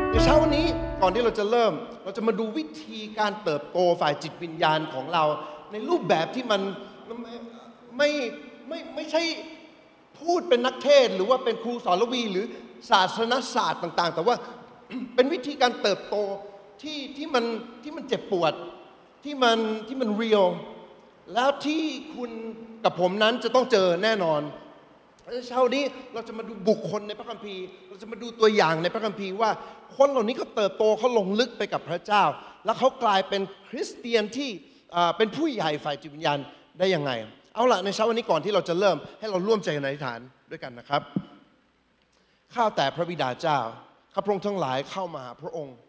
ในเช้าวันนี้ก่อนที่เราจะเริ่มเราจะมาดูวิธีการเติบโตฝ่ายจิตวิญญาณของเราในรูปแบบที่มันไม่ใช่พูดเป็นนักเทศน์หรือว่าเป็นครูสอนระวีหรือศาสนศาสตร์ต่างๆแต่ว่า เป็นวิธีการเติบโตที่มันเจ็บปวดที่มันเรียลแล้วที่คุณกับผมนั้นจะต้องเจอแน่นอนเช้านี้เราจะมาดูบุคคลในพระคัมภีร์เราจะมาดูตัวอย่างในพระคัมภีร์ว่าคนเหล่านี้เขาเติบโตเขาลงลึกไปกับพระเจ้าแล้วเขากลายเป็นคริสเตียนที่เป็นผู้ใหญ่ฝ่ายจิตวิญญาณได้ยังไงเอาล่ะในเช้าวันนี้ก่อนที่เราจะเริ่มให้เราร่วมใจกันอธิษฐานด้วยกันนะครับข้าแต่พระบิดาเจ้าข้าพระองค์ทั้งหลายเข้ามาหาพระองค์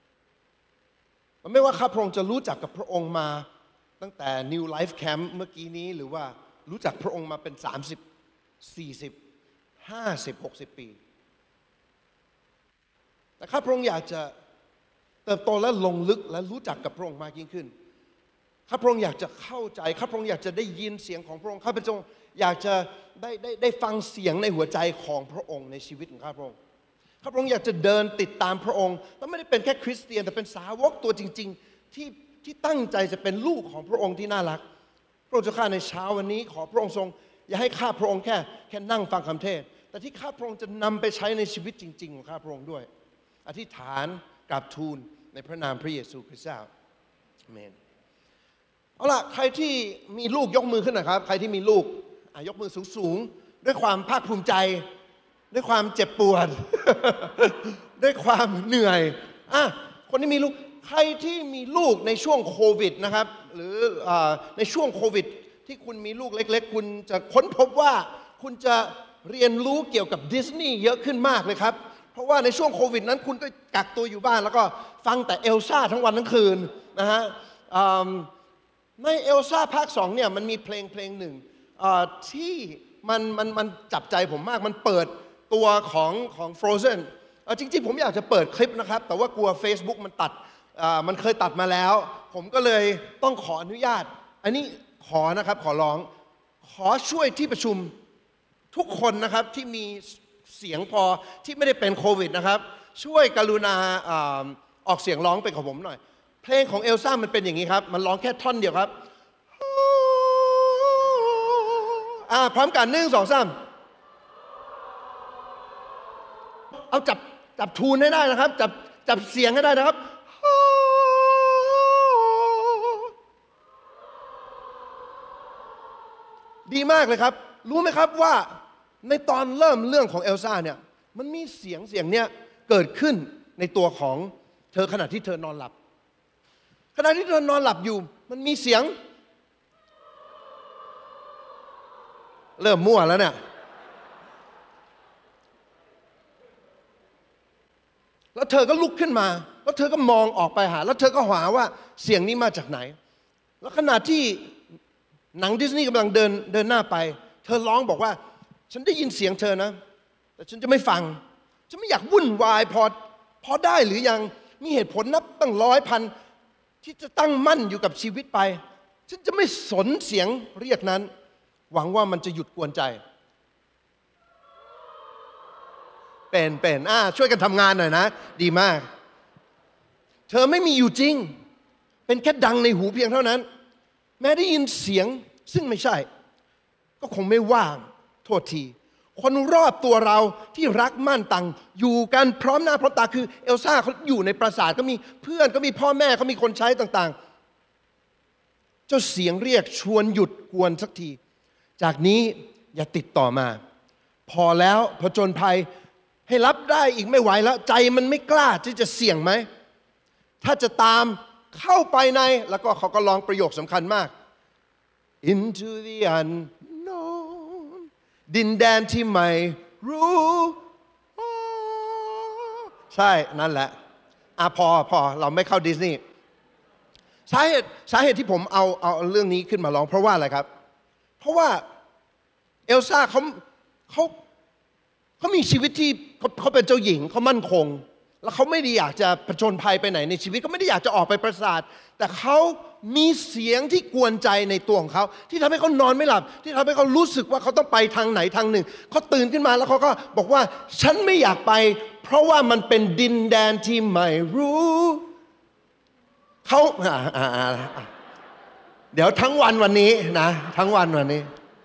ไม่ว่าข้าพระองค์จะรู้จักกับพระองค์มาตั้งแต่ New Life Camp เมื่อกี้นี้หรือว่ารู้จักพระองค์มาเป็น30 40 50 60 ปีแต่ข้าพระองค์อยากจะเติบโตและลงลึกและรู้จักกับพระองค์มากยิ่งขึ้นข้าพระองค์อยากจะเข้าใจข้าพระองค์อยากจะได้ยินเสียงของพระองค์ข้าพระองค์อยากจะได้ฟังเสียงในหัวใจของพระองค์ในชีวิตของข้าพระองค์ข้าพระองค์อยากจะเดินติดตามพระองค์และไม่ได้เป็นแค่คริสเตียนแต่เป็นสาวกตัวจริงๆที่ตั้งใจจะเป็นลูกของพระองค์ที่น่ารักพระองค์เจ้าข้าในเช้าวันนี้ขอพระองค์ทรงอย่าให้ข้าพระองค์แค่นั่งฟังคำเทศน์แต่ที่ข้าพระองค์จะนำไปใช้ในชีวิตจริงๆของข้าพระองค์ด้วยอธิษฐานกราบทูลในพระนามพระเยซูคริสต์เจ้าอาเมนเอาล่ะใครที่มีลูกยกมือขึ้นหน่อยครับใครที่มีลูกยกมือสูงๆด้วยความภาคภูมิใจด้วยความเจ็บปวด ด้วยความเหนื่อยคนที่มีลูกใครที่มีลูกในช่วงโควิดนะครับหรือในช่วงโควิดที่คุณมีลูกเล็กๆคุณจะค้นพบว่าคุณจะเรียนรู้เกี่ยวกับดิสนีย์เยอะขึ้นมากเลยครับเพราะว่าในช่วงโควิดนั้นคุณก็กักตัวอยู่บ้านแล้วก็ฟังแต่เอลซ่าทั้งวันทั้งคืนนะฮะในเอลซ่าภาค2เนี่ยมันมีเพลงหนึ่งที่มันจับใจผมมากมันเปิดตัวของ Frozen จริงๆผมอยากจะเปิดคลิปนะครับแต่ว่ากลัว Facebook มันตัดมันเคยตัดมาแล้วผมก็เลยต้องขออนุญาตอันนี้ขอนะครับขอร้องขอช่วยที่ประชุมทุกคนนะครับที่มีเสียงพอที่ไม่ได้เป็นโควิดนะครับช่วยกรุณาออกเสียงร้องเป็นของผมหน่อยเพลงของเอลซ่ามันเป็นอย่างนี้ครับมันร้องแค่ท่อนเดียวครับพร้อมกัน1 2 3เอาจับทูนให้ได้นะครับจับเสียงให้ได้นะครับดีมากเลยครับรู้ไหมครับว่าในตอนเริ่มเรื่องของเอลซ่าเนี่ยมันมีเสียงเนี้ยเกิดขึ้นในตัวของเธอขณะที่เธอนอนหลับขณะที่เธอนอนหลับอยู่มันมีเสียงเริ่มมั่วแล้วเนี่ยแล้วเธอก็ลุกขึ้นมาแล้วเธอก็มองออกไปหาแล้วเธอก็หาว่าเสียงนี้มาจากไหนแล้วขณะที่หนังดิสนีย์กำลังเดินหน้าไปเธอร้องบอกว่าฉันได้ยินเสียงเธอนะแต่ฉันจะไม่ฟังฉันไม่อยากวุ่นวายพอได้หรือยังมีเหตุผลนับตั้ง100 พันที่จะตั้งมั่นอยู่กับชีวิตไปฉันจะไม่สนเสียงเรียกนั้นหวังว่ามันจะหยุดกวนใจเป็นช่วยกันทำงานหน่อยนะดีมากเธอไม่มีอยู่จริงเป็นแค่ดังในหูเพียงเท่านั้นแม้ได้ยินเสียงซึ่งไม่ใช่ก็คงไม่ว่างโทษทีคนรอบตัวเราที่รักมั่นต่างอยู่กันพร้อมหน้าพร้อมตาคือเอลซ่าเขาอยู่ในปราสาทก็มีเพื่อนก็มีพ่อแม่เขามีคนใช้ต่างๆเจ้าเสียงเรียกชวนหยุดกวนสักทีจากนี้อย่าติดต่อมาพอแล้วผจญภัยให้รับได้อีกไม่ไหวแล้วใจมันไม่กล้าที่จะเสี่ยงไหมถ้าจะตามเข้าไปในแล้วก็เขาก็ร้องประโยคสำคัญมาก into the unknown ดินแดนที่ไม่รู้ใช่นั่นแหละพอเราไม่เข้าดิสนีย์สาเหตุที่ผมเอาเรื่องนี้ขึ้นมาร้องเพราะว่าอะไรครับเพราะว่าเอลซ่าเขามีชีวิตที่เขาเป็นเจ้าหญิงเขามั่นคงแล้วเขาไม่ได้อยากจะผจญภัยไปไหนในชีวิตเขาไม่ได้อยากจะออกไปปราสาทแต่เขามีเสียงที่กวนใจในตัวของเขาที่ทำให้เขานอนไม่หลับที่ทำให้เขารู้สึกว่าเขาต้องไปทางไหนทางหนึ่งเขาตื่นขึ้นมาแล้วเขาก็บอกว่าฉันไม่อยากไปเพราะว่ามันเป็นดินแดนที่ไม่รู้เขาเดี๋ยวทั้งวันนี้นะทั้งวันนี้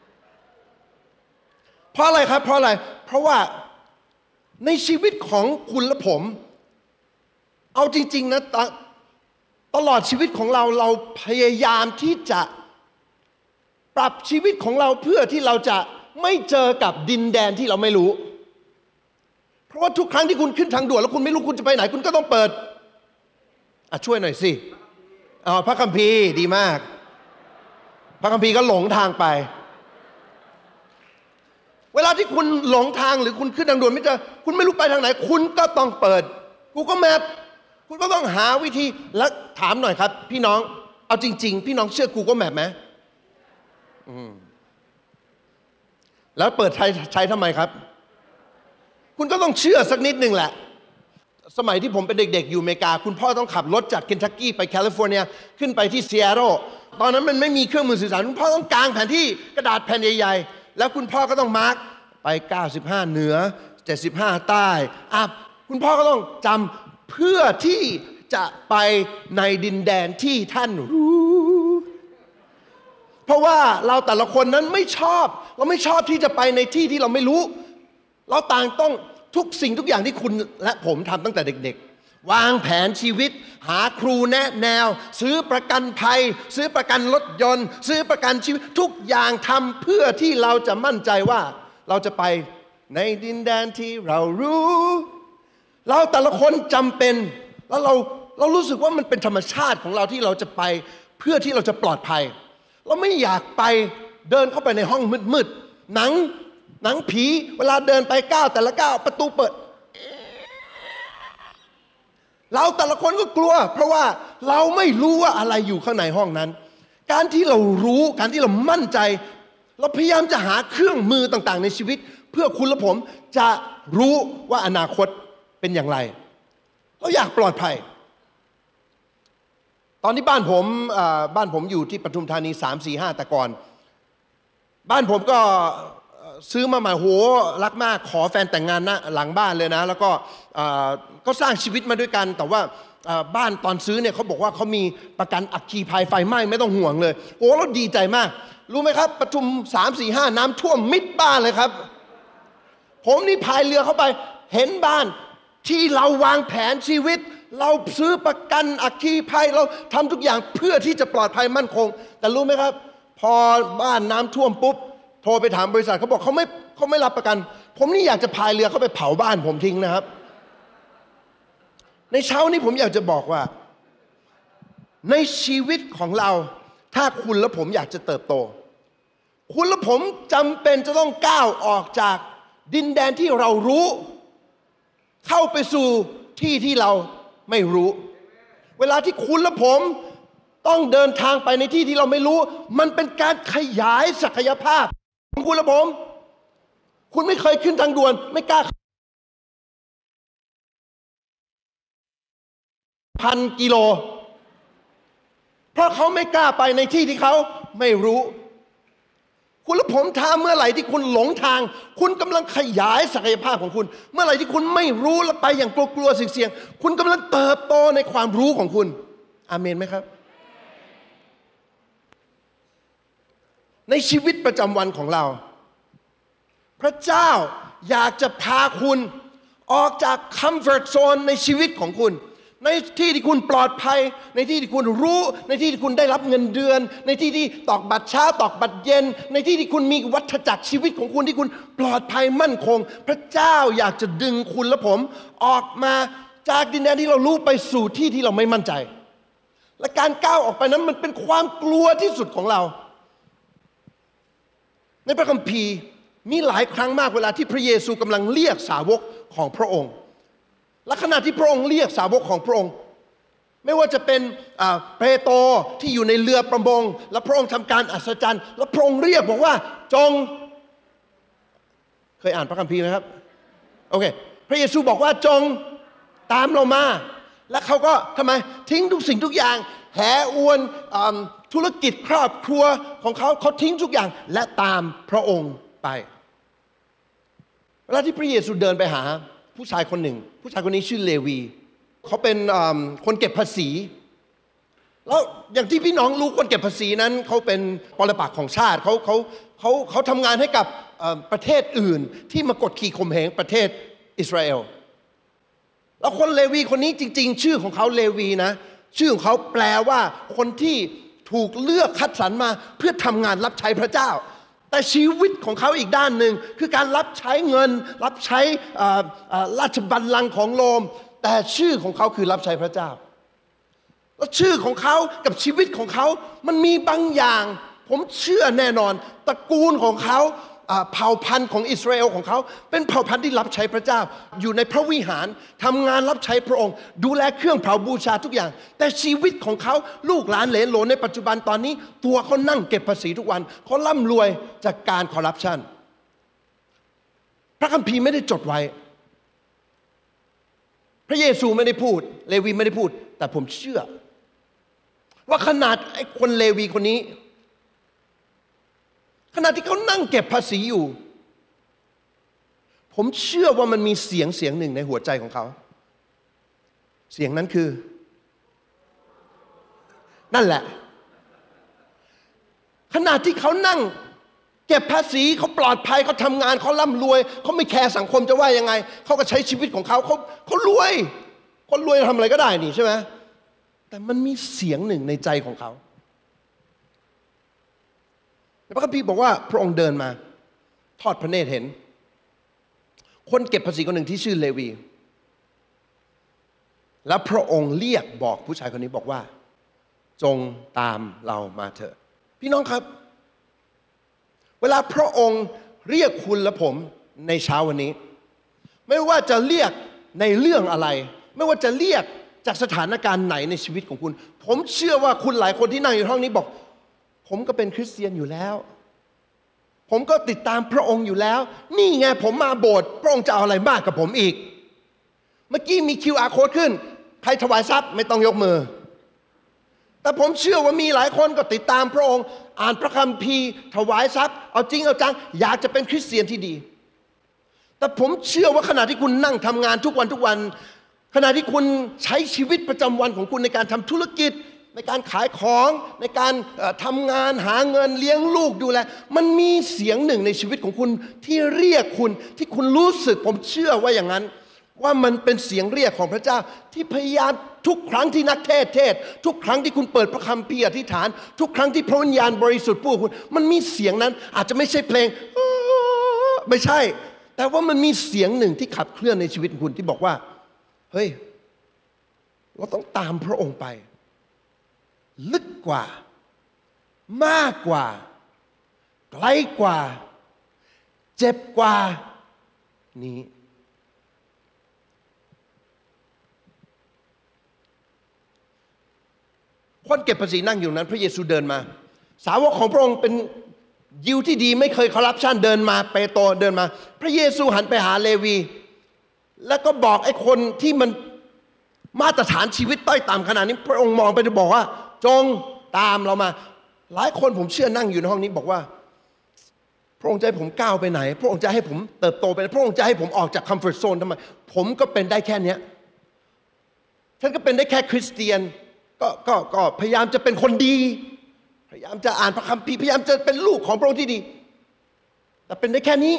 เพราะอะไรครับเพราะอะไรเพราะว่าในชีวิตของคุณและผมเอาจริงๆนะตลอดชีวิตของเราพยายามที่จะปรับชีวิตของเราเพื่อที่เราจะไม่เจอกับดินแดนที่เราไม่รู้เพราะว่าทุกครั้งที่คุณขึ้นทางด่วนแล้วคุณไม่รู้คุณจะไปไหนคุณก็ต้องเปิดช่วยหน่อยสิพระคัมภีร์ดีมากพระคัมภีร์ก็หลงทางไปเวลาที่คุณหลงทางหรือคุณขึ้นทางด่วนไม่เจอคุณไม่รู้ไปทางไหนคุณก็ต้องเปิด Google Map คุณก็ต้องหาวิธีแล้วถามหน่อยครับพี่น้องเอาจริงๆพี่น้องเชื่อ Google Map ไหมแล้วเปิดใช้ทำไมครับคุณก็ต้องเชื่อสักนิดหนึ่งแหละสมัยที่ผมเป็นเด็กๆอยู่อเมริกาคุณพ่อต้องขับรถจากเคนทักกี้ไปแคลิฟอร์เนียขึ้นไปที่ซีแอตเทิลตอนนั้นมันไม่มีเครื่องมือสื่อสารคุณพ่อต้องกางแผนที่กระดาษแผ่นใหญ่ๆแล้วคุณพ่อก็ต้องมาร์กไป95เหนือ75ใต้คุณพ่อก็ต้องจำเพื่อที่จะไปในดินแดนที่ท่านรู้เพราะว่าเราแต่ละคนนั้นไม่ชอบเราไม่ชอบที่จะไปในที่ที่เราไม่รู้เราต่างต้องทุกสิ่งทุกอย่างที่คุณและผมทำตั้งแต่เด็กๆวางแผนชีวิตหาครูแนะแนวซื้อประกันภัยซื้อประกันรถยนต์ซื้อประกันชีวิตทุกอย่างทำเพื่อที่เราจะมั่นใจว่าเราจะไปในดินแดนที่เรารู้เราแต่ละคนจำเป็นแล้วเรารู้สึกว่ามันเป็นธรรมชาติของเราที่เราจะไปเพื่อที่เราจะปลอดภัยเราไม่อยากไปเดินเข้าไปในห้องมืดๆหนังผีเวลาเดินไปก้าวแต่ละก้าวประตูเปิดเราแต่ละคนก็กลัวเพราะว่าเราไม่รู้ว่าอะไรอยู่ข้างในห้องนั้นการที่เรารู้การที่เรามั่นใจเราพยายามจะหาเครื่องมือต่างๆในชีวิตเพื่อคุณและผมจะรู้ว่าอนาคตเป็นอย่างไรเราอยากปลอดภัยตอนที่บ้านผมอยู่ที่ปทุมธานี3 4 5แต่ก่อนบ้านผมก็ซื้อมาใหม่โหรักมากขอแฟนแต่งงานนะหลังบ้านเลยนะแล้วก็สร้างชีวิตมาด้วยกันแต่ว่าบ้านตอนซื้อเนี่ยเขาบอกว่าเขามีประกันอัคคีภัยไฟไหม้ไม่ต้องห่วงเลยโอ้เราดีใจมากรู้ไหมครับปทุม3 4 5น้ำท่วมมิดบ้านเลยครับผมนี่พายเรือเข้าไปเห็นบ้านที่เราวางแผนชีวิตเราซื้อประกันอัคคีภัยเราทำทุกอย่างเพื่อที่จะปลอดภัยมั่นคงแต่รู้ไหมครับพอบ้านน้ำท่วมปุ๊บโทรไปถามบริษัทเขาบอกเขาไม่รับประกันผมนี่อยากจะพายเรือเข้าไปเผาบ้านผมทิ้งนะครับในเช้านี้ผมอยากจะบอกว่าในชีวิตของเราถ้าคุณและผมอยากจะเติบโตคุณและผมจำเป็นจะต้องก้าวออกจากดินแดนที่เรารู้เข้าไปสู่ที่ที่เราไม่รู้เวลาที่คุณและผมต้องเดินทางไปในที่ที่เราไม่รู้มันเป็นการขยายศักยภาพของคุณและผมคุณไม่เคยขึ้นทางด่วนไม่กล้า1,000 กิโลเพราะเขาไม่กล้าไปในที่ที่เขาไม่รู้คุณและผมถ้าเมื่อไหร่ที่คุณหลงทางคุณกำลังขยายศักยภาพของคุณเมื่อไหร่ที่คุณไม่รู้และไปอย่างกลัวๆเสี่ยงๆคุณกำลังเติบโตในความรู้ของคุณอาเมนไหมครับในชีวิตประจำวันของเราพระเจ้าอยากจะพาคุณออกจากคัมฟอร์ตโซนในชีวิตของคุณในที่ที่คุณปลอดภัยในที่ที่คุณรู้ในที่ที่คุณได้รับเงินเดือนในที่ที่ตอกบัตรเช้าตอกบัตรเย็นในที่ที่คุณมีวัฏจักรชีวิตของคุณที่คุณปลอดภัยมั่นคงพระเจ้าอยากจะดึงคุณและผมออกมาจากดินแดนที่เรารู้ไปสู่ที่ที่เราไม่มั่นใจและการก้าวออกไปนั้นมันเป็นความกลัวที่สุดของเราในพระคัมภีร์มีหลายครั้งมากเวลาที่พระเยซูกำลังเรียกสาวกของพระองค์และขณะที่พระองค์เรียกสาวกของพระองค์ไม่ว่าจะเป็นเปโตรที่อยู่ในเรือประมงและพระองค์ทำการอัศจรรย์และพระองค์เรียกบอกว่าจงเคยอ่านพระคัมภีร์ไหมครับโอเคพระเยซูบอกว่าจงตามเรามาและเขาก็ทำไมทิ้งทุกสิ่งทุกอย่างแหอวนธุรกิจครอบครัวของเขาทิ้งทุกอย่างและตามพระองค์ไปเวลาที่พระเยซูเดินไปหาผู้ชายคนหนึ่งผู้ชายคนนี้ชื่อเลวีเขาเป็นคนเก็บภาษีแล้วอย่างที่พี่น้องรู้คนเก็บภาษีนั้นเขาเป็นปรปักษ์ของชาติเขาทำงานให้กับประเทศอื่นที่มากดขี่ข่มเหงประเทศอิสราเอลแล้วคนเลวีคนนี้จริงๆชื่อของเขาเลวีนะชื่อของเขาแปลว่าคนที่ถูกเลือกคัดสรรมาเพื่อทำงานรับใช้พระเจ้าแต่ชีวิตของเขาอีกด้านหนึ่งคือการรับใช้เงินรับใช้ราชบัลลังก์ของโรมแต่ชื่อของเขาคือรับใช้พระเจ้าแล้วชื่อของเขากับชีวิตของเขามันมีบางอย่างผมเชื่อแน่นอนตระกูลของเขาเผ่าพันธุ์ของอิสราเอลของเขาเป็นเผ่าพันธุ์ที่รับใช้พระเจ้าอยู่ในพระวิหารทำงานรับใช้พระองค์ดูแลเครื่องเผาบูชาทุกอย่างแต่ชีวิตของเขาลูกหลานเหลนโหลนในปัจจุบันตอนนี้ตัวเขานั่งเก็บภาษีทุกวันเขาร่ำรวยจากการคอร์รัปชันพระคัมภีร์ไม่ได้จดไว้พระเยซูไม่ได้พูดเลวีไม่ได้พูดแต่ผมเชื่อว่าขนาดไอ้คนเลวีคนนี้ขณะที่เขานั่งเก็บภาษีอยู่ผมเชื่อว่ามันมีเสียงหนึ่งในหัวใจของเขาเสียงนั้นคือนั่นแหละขณะที่เขานั่งเก็บภาษีเขาปลอดภัยเขาทำงานเขาร่ำรวยเขาไม่แคร์สังคมจะว่ายังไงเขาก็ใช้ชีวิตของเขารวยคนรวยทำอะไรก็ได้นี่ใช่ไหมแต่มันมีเสียงหนึ่งในใจของเขาพระคัมภีร์บอกว่าพระองค์เดินมาทอดพระเนตรเห็นคนเก็บภาษีคนหนึ่งที่ชื่อเลวีแล้วพระองค์เรียกบอกผู้ชายคนนี้บอกว่าจงตามเรามาเถอะพี่น้องครับเวลาพระองค์เรียกคุณและผมในเช้าวันนี้ไม่ว่าจะเรียกในเรื่องอะไรไม่ว่าจะเรียกจากสถานการณ์ไหนในชีวิตของคุณผมเชื่อว่าคุณหลายคนที่นั่งอยู่ห้องนี้บอกผมก็เป็นคริสเตียนอยู่แล้วผมก็ติดตามพระองค์อยู่แล้วนี่ไงผมมาโบสถ์พระองค์จะเอาอะไรมากกับผมอีกเมื่อกี้มี QR code ขึ้นใครถวายทรัพย์ไม่ต้องยกมือแต่ผมเชื่อว่ามีหลายคนก็ติดตามพระองค์อ่านพระคัมภีร์ถวายทรัพย์เอาจริงเอาจังอยากจะเป็นคริสเตียนที่ดีแต่ผมเชื่อว่าขณะที่คุณนั่งทำงานทุกวันขณะที่คุณใช้ชีวิตประจำวันของคุณในการทำธุรกิจในการขายของในการทำงานหาเงินเลี้ยงลูกดูแลมันมีเสียงหนึ่งในชีวิตของคุณที่เรียกคุณที่คุณรู้สึกผมเชื่อว่าอย่างนั้นว่ามันเป็นเสียงเรียกของพระเจ้าที่พยายามทุกครั้งที่นักเทศทุกครั้งที่คุณเปิดพระคัมภีร์อธิษฐานทุกครั้งที่พระวิญญาณบริสุทธิ์พูดคุณมันมีเสียงนั้นอาจจะไม่ใช่เพลงไม่ใช่แต่ว่ามันมีเสียงหนึ่งที่ขับเคลื่อนในชีวิตของคุณที่บอกว่าเฮ้ยเราต้องตามพระองค์ไปลึกกว่ามากกว่าไกลกว่าเจ็บกว่านี้คนเก็บภาษีนั่งอยู่นั้นพระเยซูเดินมาสาวกของพระองค์เป็นยิวที่ดีไม่เคยคอร์รัปชันเดินมาเปโตรเดินมาพระเยซูหันไปหาเลวีแล้วก็บอกไอ้คนที่มันมาตรฐานชีวิตต้อยต่ำขนาดนี้พระองค์มองไปบอกว่าจงตามเรามาหลายคนผมเชื่อนั่งอยู่ในห้องนี้บอกว่าพระองค์จะให้ผมก้าวไปไหนพระองค์จะให้ผมเติบโตไปไหนพระองค์จะให้ผมออกจากคอมฟอร์ทโซนทำไมผมก็เป็นได้แค่นี้ฉันก็เป็นได้แค่คริสเตียนก็พยายามจะเป็นคนดีพยายามจะอ่านพระคัมภีร์พยายามจะเป็นลูกของพระองค์ที่ดีแต่เป็นได้แค่นี้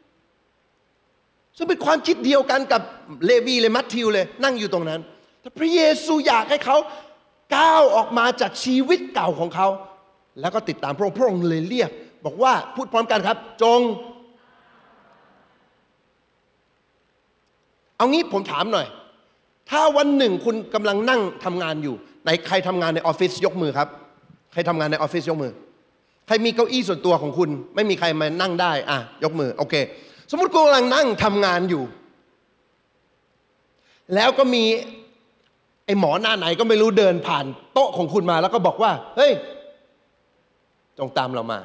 ซึ่งเป็นความคิดเดียวกันกับเลวีเลยมัทธิวเลยนั่งอยู่ตรงนั้นแต่พระเยซูอยากให้เขาก้าวออกมาจากชีวิตเก่าของเขาแล้วก็ติดตามพระองค์พระองค์เลยเรียกบอกว่าพูดพร้อมกันครับจงเอางี้ผมถามหน่อยถ้าวันหนึ่งคุณกำลังนั่งทำงานอยู่ไหนใครทำงานในออฟฟิศยกมือครับใครทำงานในออฟฟิศยกมือใครมีเก้าอี้ส่วนตัวของคุณไม่มีใครมานั่งได้ยกมือโอเคสมมุติคุณกำลังนั่งทำงานอยู่แล้วก็มีไอ้หมอหน้าไหนก็ไม่รู้เดินผ่านโต๊ะของคุณมาแล้วก็บอกว่าเฮ้ยจงตามเรามา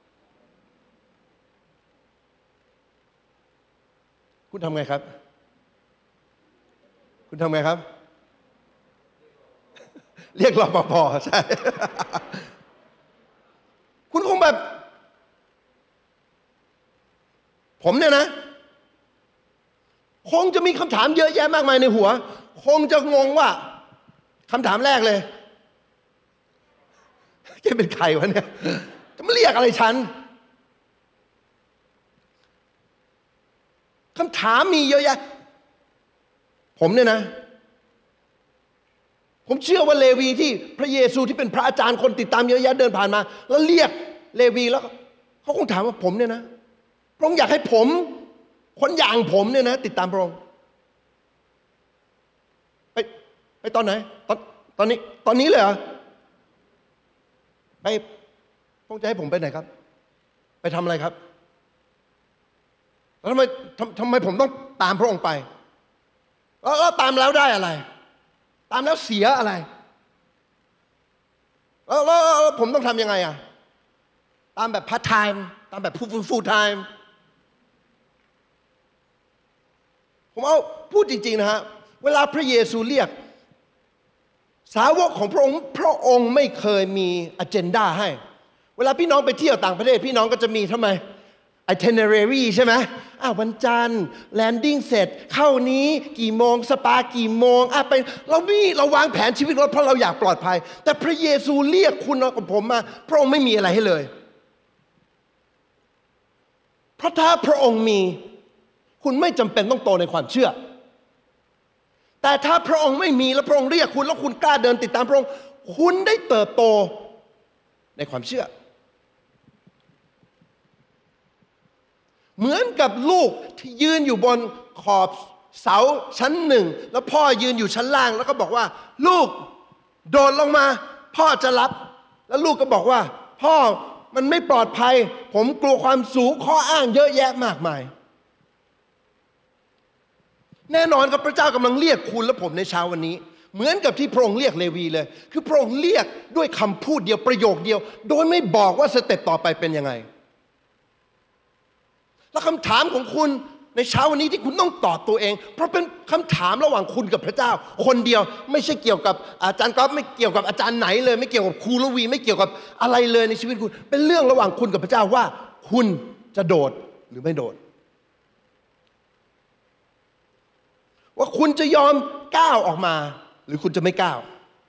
คุณทำไงครับคุณทำไงครับเรียกรปภใช่ คุณคงแบบผมเนี่ยนะคงจะมีคำถามเยอะแยะมากมายในหัวคงจะงงว่าคำถามแรกเลยแกเป็นใครวะเนี่ยจะมาเรียกอะไรฉันคำถามมีเยอะแยะผมเนี่ยนะผมเชื่อว่าเลวีที่พระเยซูที่เป็นพระอาจารย์คนติดตามเยอะแยะเดินผ่านมาแล้วเรียกเลวีแล้วเขาคงถามว่าผมเนี่ยนะพระองค์อยากให้ผมคนอย่างผมเนี่ยนะติดตามพระองค์ไปตอนไหนตอนนี้เลยเหรอไปพระองค์จะให้ผมไปไหนครับไปทำอะไรครับแล้วทำไมผมต้องตามพระองค์ไปแล้วตามแล้วได้อะไรตามแล้วเสียอะไรแล้วผมต้องทำยังไงอะตามแบบพาร์ทไทม์ตามแบบฟูลไทม์ผมเอาพูดจริงๆนะฮะเวลาพระเยซูเรียกสาวกของพระองค์ไม่เคยมีอเจนดาให้เวลาพี่น้องไปเที่ยวต่างประเทศพี่น้องก็จะมีทำไม itinerary ใช่ไหมวันจันทร์แลนดิ้งเสร็จเข้านี้กี่โมงสปากี่โมงไปเราวางแผนชีวิตเราเพราะเราอยากปลอดภัยแต่พระเยซูเรียกคุณกับผมมาพระองค์ไม่มีอะไรให้เลยเพราะถ้าพระองค์มีคุณไม่จำเป็นต้องโตในความเชื่อแต่ถ้าพระองค์ไม่มีแล้วพระองค์เรียกคุณแล้วคุณกล้าเดินติดตามพระองค์คุณได้เติบโตในความเชื่อเหมือนกับลูกที่ยืนอยู่บนขอบเสาชั้นหนึ่งแล้วพ่อยืนอยู่ชั้นล่างแล้วก็บอกว่าลูกโดดลงมาพ่อจะรับแล้วลูกก็บอกว่าพ่อมันไม่ปลอดภัยผมกลัวความสูงข้ออ้างเยอะแยะมากมายแน่นอนครับพระเจ้ากำลังเรียกคุณและผมในเช้าวันนี้เหมือนกับที่พระองค์เรียกเลวีเลยคือพระองค์เรียกด้วยคำพูดเดียวประโยคเดียวโดยไม่บอกว่าสเต็ปต่อไปเป็นยังไงและคำถามของคุณในเช้าวันนี้ที่คุณต้องตอบตัวเองเพราะเป็นคำถามระหว่างคุณกับพระเจ้าคนเดียวไม่ใช่เกี่ยวกับอาจารย์ก๊อฟไม่เกี่ยวกับอาจารย์ไหนเลยไม่เกี่ยวกับครูละวีไม่เกี่ยวกับอะไรเลยในชีวิตคุณเป็นเรื่องระหว่างคุณกับพระเจ้าว่าคุณจะโดดหรือไม่โดดว่าคุณจะยอมก้าวออกมาหรือคุณจะไม่ก้าว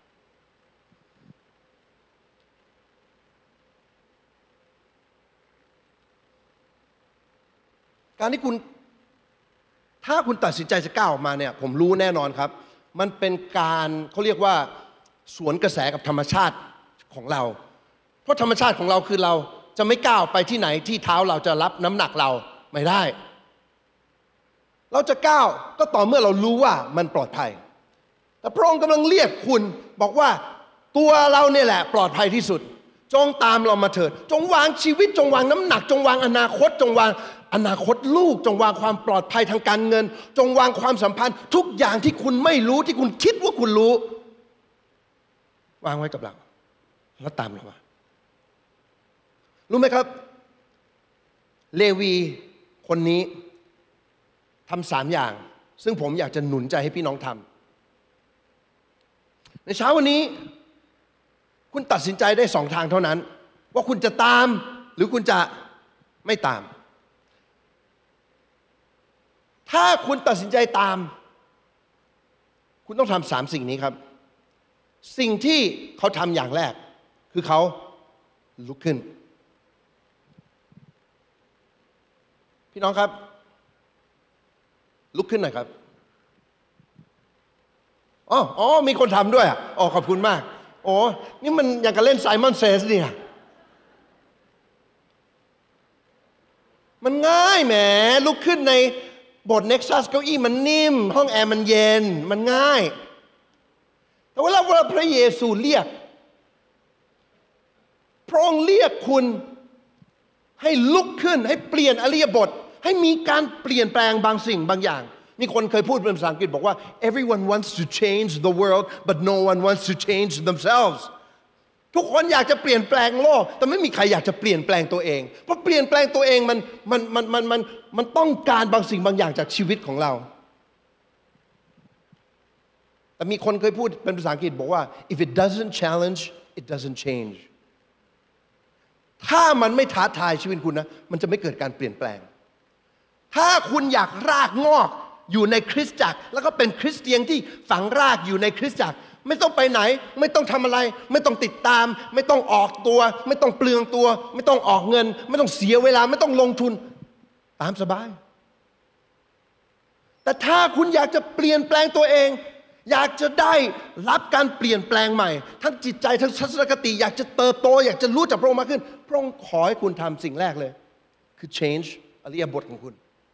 การที่ถ้าคุณตัดสินใจจะก้าวออกมาเนี่ยผมรู้แน่นอนครับมันเป็นการเขาเรียกว่าสวนกระแสกับธรรมชาติของเราเพราะธรรมชาติของเราคือเราจะไม่ก้าวไปที่ไหนที่เท้าเราจะรับน้ำหนักเราไม่ได้เราจะก้าวก็ต่อเมื่อเรารู้ว่ามันปลอดภัยแต่พระองค์กำลังเรียกคุณบอกว่าตัวเราเนี่ยแหละปลอดภัยที่สุดจงตามเรามาเถิดจงวางชีวิตจงวางน้ำหนักจงวางอนาคตจงวางอนาคตลูกจงวางความปลอดภัยทางการเงินจงวางความสัมพันธ์ทุกอย่างที่คุณไม่รู้ที่คุณคิดว่าคุณรู้วางไว้กับเราแล้วตามเรามารู้ไหมครับเลวีคนนี้ทำ3 อย่างซึ่งผมอยากจะหนุนใจให้พี่น้องทำในเช้าวันนี้คุณตัดสินใจได้2 ทางเท่านั้นว่าคุณจะตามหรือคุณจะไม่ตามถ้าคุณตัดสินใจตามคุณต้องทำ3 สิ่งนี้ครับสิ่งที่เขาทำอย่างแรกคือเขาลุกขึ้นพี่น้องครับลุกขึ้นหน่อยครับอ๋อมีคนทำด้วยขอบคุณมากนี่มันอย่างกับเล่นไซมอนเซสเนี่ยมันง่ายแหมลุกขึ้นในโบสถ์เน็กซัสเก้าอี้มันนิ่มห้องแอร์มันเย็นมันง่ายแต่เวลาพระเยซูเรียกพระองค์เรียกคุณให้ลุกขึ้นให้เปลี่ยนอริยบทให้มีการเปลี่ยนแปลงบางสิ่งบางอย่างมีคนเคยพูดเป็นภาษาอังกฤษบอกว่า everyone wants to change the world but no one wants to change themselves ทุกคนอยากจะเปลี่ยนแปลงโลกแต่ไม่มีใครอยากจะเปลี่ยนแปลงตัวเองเพราะเปลี่ยนแปลงตัวเองมันต้องการบางสิ่งบางอย่างจากชีวิตของเราแต่มีคนเคยพูดเป็นภาษาอังกฤษบอกว่า if it doesn't challenge it doesn't change ถ้ามันไม่ท้าทายชีวิตคุณนะมันจะไม่เกิดการเปลี่ยนแปลงถ้าคุณอยากรากงอกอยู่ในคริสตจักรแล้วก็เป็นคริสเตียนที่ฝังรากอยู่ในคริสตจักรไม่ต้องไปไหนไม่ต้องทำอะไรไม่ต้องติดตามไม่ต้องออกตัวไม่ต้องเปลืองตัวไม่ต้องออกเงินไม่ต้องเสียเวลาไม่ต้องลงทุนตามสบายแต่ถ้าคุณอยากจะเปลี่ยนแปลงตัวเองอยากจะได้รับการเปลี่ยนแปลงใหม่ทั้งจิตใจทั้งทัศนคติอยากจะเติบโตอยากจะรู้จักพระองค์มากขึ้นพระองค์ขอให้คุณทำสิ่งแรกเลยคือ change อริยบทของคุณ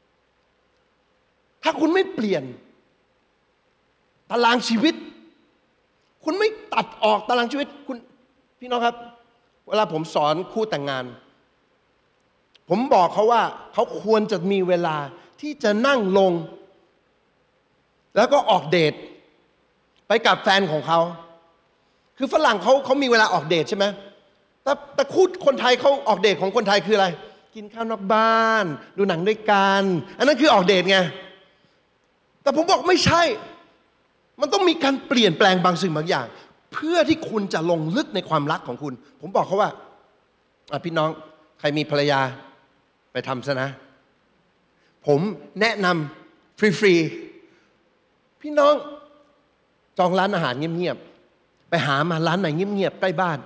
ถ้าคุณไม่เปลี่ยนตารางชีวิตคุณไม่ตัดออกตารางชีวิตคุณพี่น้องครับเวลาผมสอนคู่แต่งงานผมบอกเขาว่าเขาควรจะมีเวลาที่จะนั่งลงแล้วก็ออกเดทไปกับแฟนของเขาคือฝรั่งเขามีเวลาออกเดทใช่ไหมแต่คู่คนไทยเขาออกเดทของคนไทยคืออะไรกินข้าวนอกบ้านดูหนังด้วยกันอันนั้นคือออกเดทไงแต่ผมบอกไม่ใช่มันต้องมีการเปลี่ยนแปลงบางสิ่งบางอย่างเพื่อที่คุณจะลงลึกในความรักของคุณผมบอกเขาว่าพี่น้องใครมีภรรยาไปทำซะนะผมแนะนำฟรีๆพี่น้องจองร้านอาหารเงียบๆไปหามาร้านไหนเงียบๆใกล้บ้าน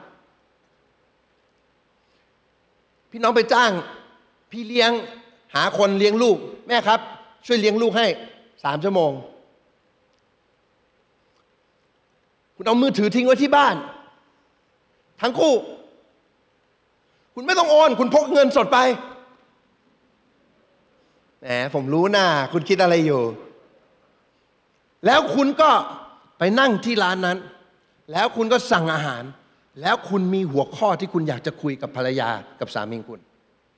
พี่น้องไปจ้างพี่เลี้ยงหาคนเลี้ยงลูกแม่ครับช่วยเลี้ยงลูกให้3 ชั่วโมงคุณเอามือถือทิ้งไว้ที่บ้านทั้งคู่คุณไม่ต้องโอนคุณพกเงินสดไปแหมผมรู้นะคุณคิดอะไรอยู่แล้วคุณก็ไปนั่งที่ร้านนั้นแล้วคุณก็สั่งอาหารแล้วคุณมีหัวข้อที่คุณอยากจะคุยกับภรรยากับสามีคุณ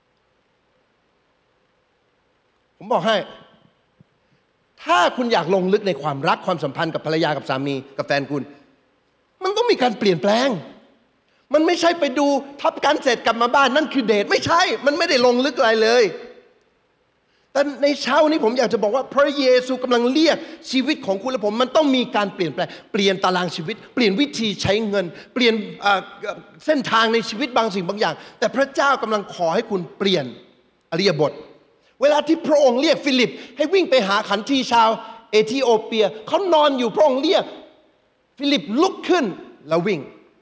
ผมบอกให้ถ้าคุณอยากลงลึกในความรักความสัมพันธ์กับภรรยากับสามีกับแฟนคุณมันต้องมีการเปลี่ยนแปลงมันไม่ใช่ไปดูทับกันเสร็จกลับมาบ้านนั่นคือเดทไม่ใช่มันไม่ได้ลงลึกอะไรเลยแต่ในเช้านี้ผมอยากจะบอกว่าพระเยซูกำลังเรียกชีวิตของคุณและผมมันต้องมีการเปลี่ยนแปลงเปลี่ยนตารางชีวิตเปลี่ยนวิธีใช้เงินเปลี่ยนเส้นทางในชีวิตบางสิ่งบางอย่างแต่พระเจ้ากำลังขอให้คุณเปลี่ยนอริยบทเวลาที่พระองค์เรียกฟิลิปให้วิ่งไปหาขันทีชาวเอธิโอเปียเขานอนอยู่พระองค์เรียกฟิลิปลุกขึ้นแล้ววิ่ง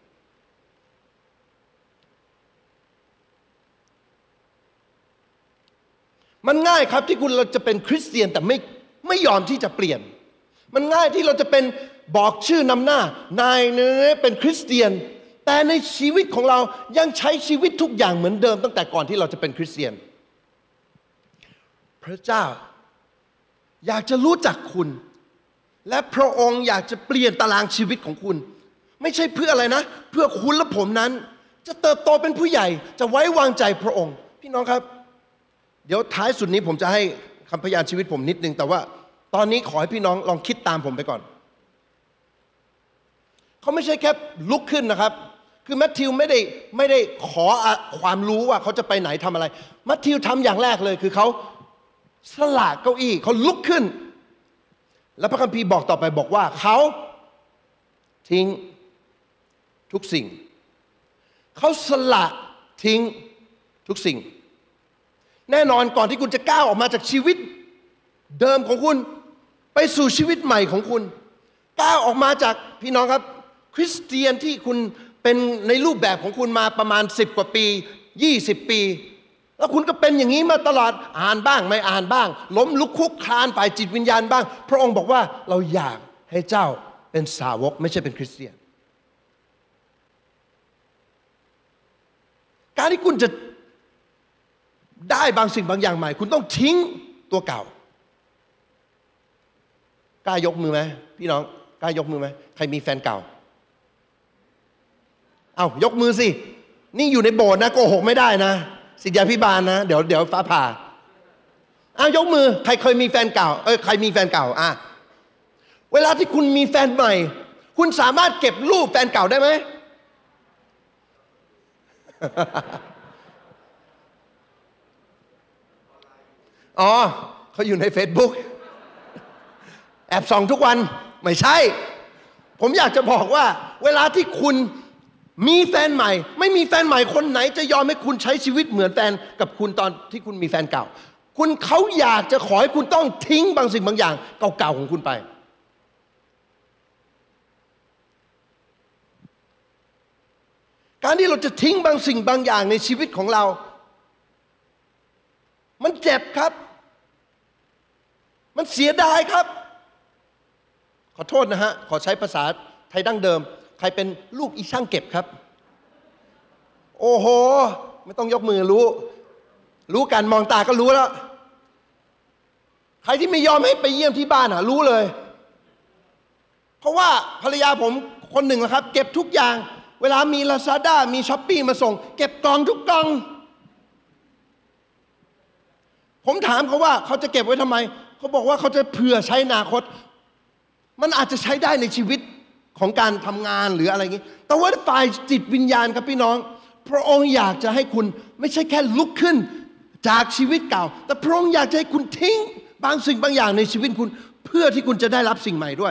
มันง่ายครับที่คุณเราจะเป็นคริสเตียนแต่ไม่ยอมที่จะเปลี่ยนมันง่ายที่เราจะเป็นบอกชื่อนำหน้านายเป็นคริสเตียนแต่ในชีวิตของเรายังใช้ชีวิตทุกอย่างเหมือนเดิมตั้งแต่ก่อนที่เราจะเป็นคริสเตียนพระเจ้าอยากจะรู้จักคุณและพระองค์อยากจะเปลี่ยนตารางชีวิตของคุณไม่ใช่เพื่ออะไรนะเพื่อคุณและผมนั้นจะเติบโตเป็นผู้ใหญ่จะไว้วางใจพระองค์พี่น้องครับเดี๋ยวท้ายสุดนี้ผมจะให้คำพยานชีวิตผมนิดนึงแต่ว่าตอนนี้ขอให้พี่น้องลองคิดตามผมไปก่อนเขาไม่ใช่แค่ลุกขึ้นนะครับคือแมทธิวไม่ได้ขอความรู้ว่าเขาจะไปไหนทำอะไรแมทธิวทำอย่างแรกเลยคือเขาสละเก้าอี้เขาลุกขึ้นแล้วพระคัมภีร์บอกต่อไปบอกว่าเขาทิ้งทุกสิ่งเขาสละทิ้งทุกสิ่งแน่นอนก่อนที่คุณจะก้าวออกมาจากชีวิตเดิมของคุณไปสู่ชีวิตใหม่ของคุณก้าวออกมาจากพี่น้องครับคริสเตียนที่คุณเป็นในรูปแบบของคุณมาประมาณ10 กว่าปี20 ปีแล้วคุณก็เป็นอย่างนี้มาตลอดอ่านบ้างไม่อ่านบ้างล้มลุกคลุกคลานฝ่ายจิตวิญญาณบ้างพระองค์บอกว่าเราอยากให้เจ้าเป็นสาวกไม่ใช่เป็นคริสเตียนการที่คุณจะได้บางสิ่งบางอย่างใหม่คุณต้องทิ้งตัวเก่ากล้ายกมือไหมพี่น้องกล้ายกมือไหมใครมีแฟนเก่าเอ้ายกมือสินี่อยู่ในโบสถ์นะโกหกไม่ได้นะศิษยาภิบาลนะเดี๋ยวฟ้าผ่าอ้าวยกมือใครเคยมีแฟนเก่าใครมีแฟนเก่าเวลาที่คุณมีแฟนใหม่คุณสามารถเก็บรูปแฟนเก่าได้ไหม อ๋อเขาอยู่ใน Facebook แอบส่องทุกวันไม่ใช่ผมอยากจะบอกว่าเวลาที่คุณมีแฟนใหม่ไม่มีแฟนใหม่คนไหนจะยอมให้คุณใช้ชีวิตเหมือนแฟนกับคุณตอนที่คุณมีแฟนเก่าเขาอยากจะขอให้คุณต้องทิ้งบางสิ่งบางอย่างเก่าๆของคุณไปการที่เราจะทิ้งบางสิ่งบางอย่างในชีวิตของเรามันเจ็บครับมันเสียดายครับขอโทษนะฮะขอใช้ภาษาไทยดั้งเดิมใครเป็นลูกอีช่างเก็บครับโอ้โหไม่ต้องยกมือรู้กันมองตาก็รู้แล้วใครที่ไม่ยอมให้ไปเยี่ยมที่บ้านรู้เลยเพราะว่าภรรยาผมคนหนึ่งนะครับเก็บทุกอย่างเวลามี Lazada มี Shopee มาส่งเก็บกล่องทุกกล่องผมถามเขาว่าเขาจะเก็บไว้ทำไมเขาบอกว่าเขาจะเผื่อใช้อนาคตมันอาจจะใช้ได้ในชีวิตของการทำงานหรืออะไรอย่างนี้แต่ว่าฝ่ายจิตวิญญาณครับพี่น้องพระองค์อยากจะให้คุณไม่ใช่แค่ลุกขึ้นจากชีวิตเก่าแต่พระองค์อยากจะให้คุณทิ้งบางสิ่งบางอย่างในชีวิตคุณเพื่อที่คุณจะได้รับสิ่งใหม่ด้วย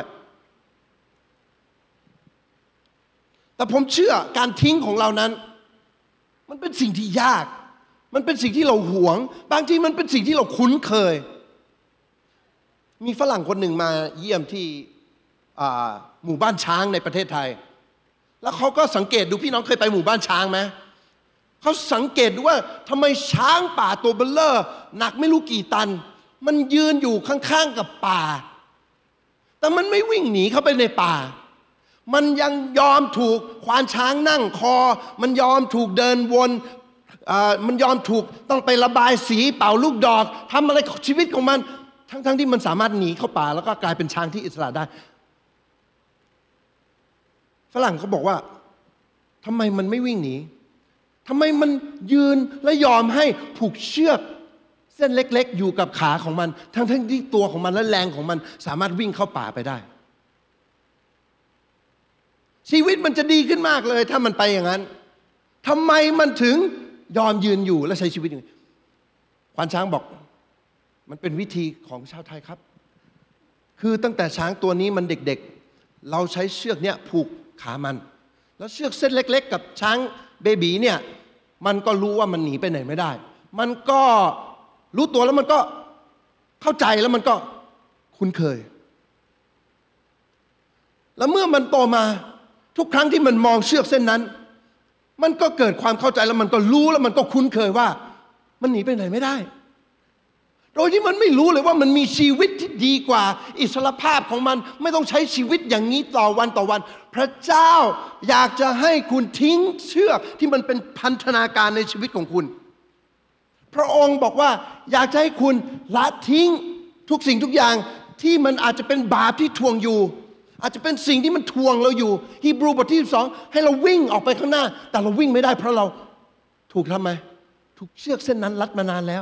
แต่ผมเชื่อการทิ้งของเรานั้นมันเป็นสิ่งที่ยากมันเป็นสิ่งที่เราหวงบางทีมันเป็นสิ่งที่เราคุ้นเคยมีฝรั่งคนหนึ่งมาเยี่ยมที่หมู่บ้านช้างในประเทศไทยแล้วเขาก็สังเกตดูพี่น้องเคยไปหมู่บ้านช้างไหมเขาสังเกตดูว่าทำไมช้างป่าตัวเบลเลอร์หนักไม่รู้กี่ตันมันยืนอยู่ข้างๆกับป่าแต่มันไม่วิ่งหนีเข้าไปในป่ามันยังยอมถูกควานช้างนั่งคอมันยอมถูกเดินวนมันยอมถูกต้องไประบายสีเป่าลูกดอกทำอะไรชีวิตของมันทั้งที่มันสามารถหนีเข้าป่าแล้วก็กลายเป็นช้างที่อิสระได้ฝรั่งเขาบอกว่าทำไมมันไม่วิ่งหนีทำไมมันยืนและยอมให้ผูกเชือกเส้นเล็กๆอยู่กับขาของมันทั้งที่ตัวของมันและแรงของมันสามารถวิ่งเข้าป่าไปได้ชีวิตมันจะดีขึ้นมากเลยถ้ามันไปอย่างนั้นทำไมมันถึงยอมยืนอยู่และใช้ชีวิตอย่างนี้ควานช้างบอกมันเป็นวิธีของชาวไทยครับคือตั้งแต่ช้างตัวนี้มันเด็กๆเราใช้เชือกเนี้ยผูกขามันแล้วเชือกเส้นเล็กๆกับช้างเบบีเนี่ยมันก็รู้ว่ามันหนีไปไหนไม่ได้มันก็รู้ตัวแล้วมันก็เข้าใจแล้วมันก็คุ้นเคยแล้วเมื่อมันโตมาทุกครั้งที่มันมองเชือกเส้นนั้นมันก็เกิดความเข้าใจแล้วมันก็รู้แล้วมันก็คุ้นเคยว่ามันหนีไปไหนไม่ได้โดยที่มันไม่รู้เลยว่ามันมีชีวิตที่ดีกว่าอิสรภาพของมันไม่ต้องใช้ชีวิตอย่างนี้ต่อวันพระเจ้าอยากจะให้คุณทิ้งเชือกที่มันเป็นพันธนาการในชีวิตของคุณพระองค์บอกว่าอยากจะให้คุณละทิ้งทุกสิ่งทุกอย่างที่มันอาจจะเป็นบาปที่ทวงอยู่อาจจะเป็นสิ่งที่มันทวงเราอยู่ฮีบรูบทที่12ให้เราวิ่งออกไปข้างหน้าแต่เราวิ่งไม่ได้เพราะเราถูกทำไมถูกเชือกเส้นนั้นรัดมานานแล้ว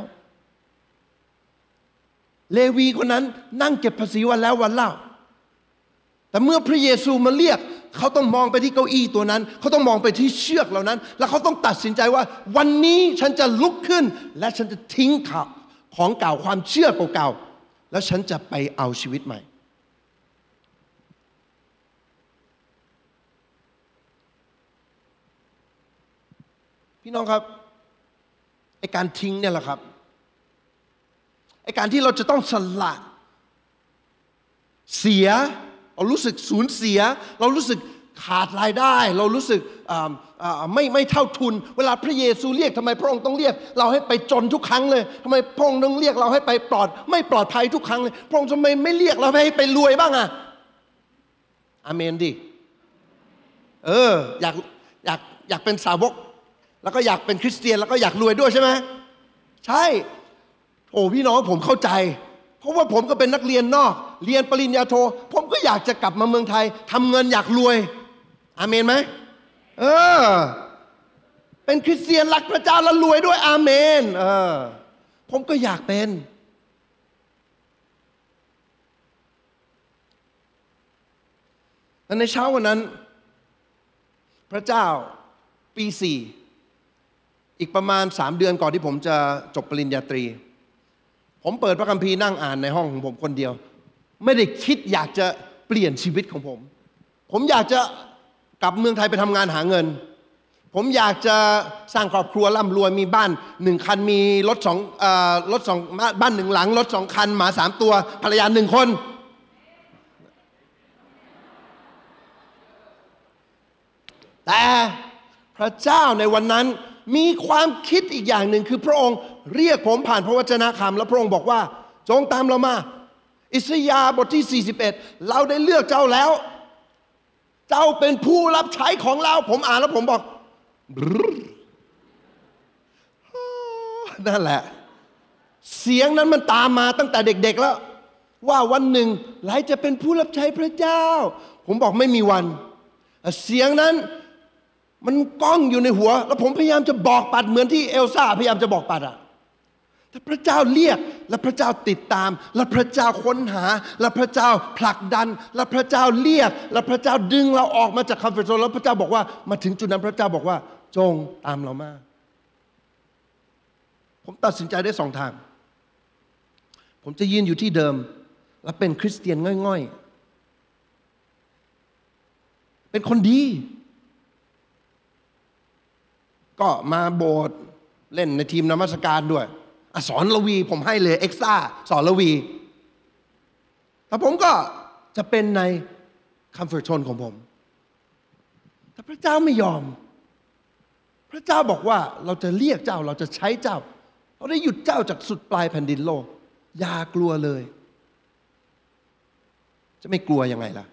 เลวีคนนั้นนั่งเก็บภาษีวันแล้ววันเล่าแต่เมื่อพระเยซูมาเรียกเขาต้องมองไปที่เก้าอี้ตัวนั้นเขาต้องมองไปที่เชือกเหล่านั้นแล้วเขาต้องตัดสินใจว่าวันนี้ฉันจะลุกขึ้นและฉันจะทิ้งของเก่าความเชื่อเก่าๆแล้วฉันจะไปเอาชีวิตใหม่พี่น้องครับไอ้การทิ้งเนี่ยแหละครับไอ้การที่เราจะต้องสละเสียเรารู้สึกสูญเสียเรารู้สึกขาดรายได้เรารู้สึกไม่เท่าทุนเวลาพระเยซูเรียกทำไมพระองค์ต้องเรียกเราให้ไปจนทุกครั้งเลยทำไมพระองค์ต้องเรียกเราให้ไปไม่ปลอดภัยทุกครั้งเลยพระองค์ทำไมไม่เรียกเราให้ไปรวยบ้างอะอาเมนดิอยากเป็นสาวกแล้วก็อยากเป็นคริสเตียนแล้วก็อยากรวยด้วยใช่ไหมใช่โอ้พี่น้องผมเข้าใจเพราะว่าผมก็เป็นนักเรียนนอกเรียนปริญญาโทผมก็อยากจะกลับมาเมืองไทยทำเงินอยากรวยอาเมนไหมเป็นคริสเตียนรักพระเจ้าแล้วรวยด้วยอาเมนผมก็อยากเป็นแต่ในเช้าวันนั้นพระเจ้าปี4อีกประมาณ3 เดือนก่อนที่ผมจะจบปริญญาตรีผมเปิดพระคัมภีร์นั่งอ่านในห้องของผมคนเดียวไม่ได้คิดอยากจะเปลี่ยนชีวิตของผมอยากจะกลับเมืองไทยไปทำงานหาเงินผมอยากจะสร้างครอบครัวร่ำรวยมีบ้าน1 คันมีรถสองบ้าน1 หลังรถ2 คันหมา3 ตัวภรรยา1 คนแต่พระเจ้าในวันนั้นมีความคิดอีกอย่างหนึ่งคือพระองค์เรียกผมผ่านพระวจนะคำแล้วพระองค์บอกว่าจงตามเรามาอิสยาห์บทที่41เราได้เลือกเจ้าแล้วเจ้าเป็นผู้รับใช้ของเราผมอ่านแล้วผมบอกนั่นแหละเสียงนั้นมันตามมาตั้งแต่เด็กๆแล้วว่าวันหนึ่งหลายจะเป็นผู้รับใช้พระเจ้าผมบอกไม่มีวันเสียงนั้นมันก้องอยู่ในหัวแล้วผมพยายามจะบอกปัดเหมือนที่เอลซ่าพยายามจะบอกปัดอะแต่พระเจ้าเรียกและพระเจ้าติดตามและพระเจ้าค้นหาและพระเจ้าผลักดันและพระเจ้าเรียกและพระเจ้าดึงเราออกมาจากคอมฟอร์ตโซนแล้วพระเจ้าบอกว่ามาถึงจุดนั้นพระเจ้าบอกว่าจงตามเรามาผมตัดสินใจได้2 ทางผมจะยืนอยู่ที่เดิมและเป็นคริสเตียนง่อยๆเป็นคนดีก็มาโบสถ์เล่นในทีมนมัสการด้วยสอนละวีผมให้เลยเอ็กซ์ตร้าสอนละวีแต่ผมก็จะเป็นในคอมฟอร์ตโซนของผมแต่พระเจ้าไม่ยอมพระเจ้าบอกว่าเราจะเรียกเจ้าเราจะใช้เจ้าเราได้หยุดเจ้าจากสุดปลายแผ่นดินโลกอย่ากลัวเลยจะไม่กลัวยังไงล่ะ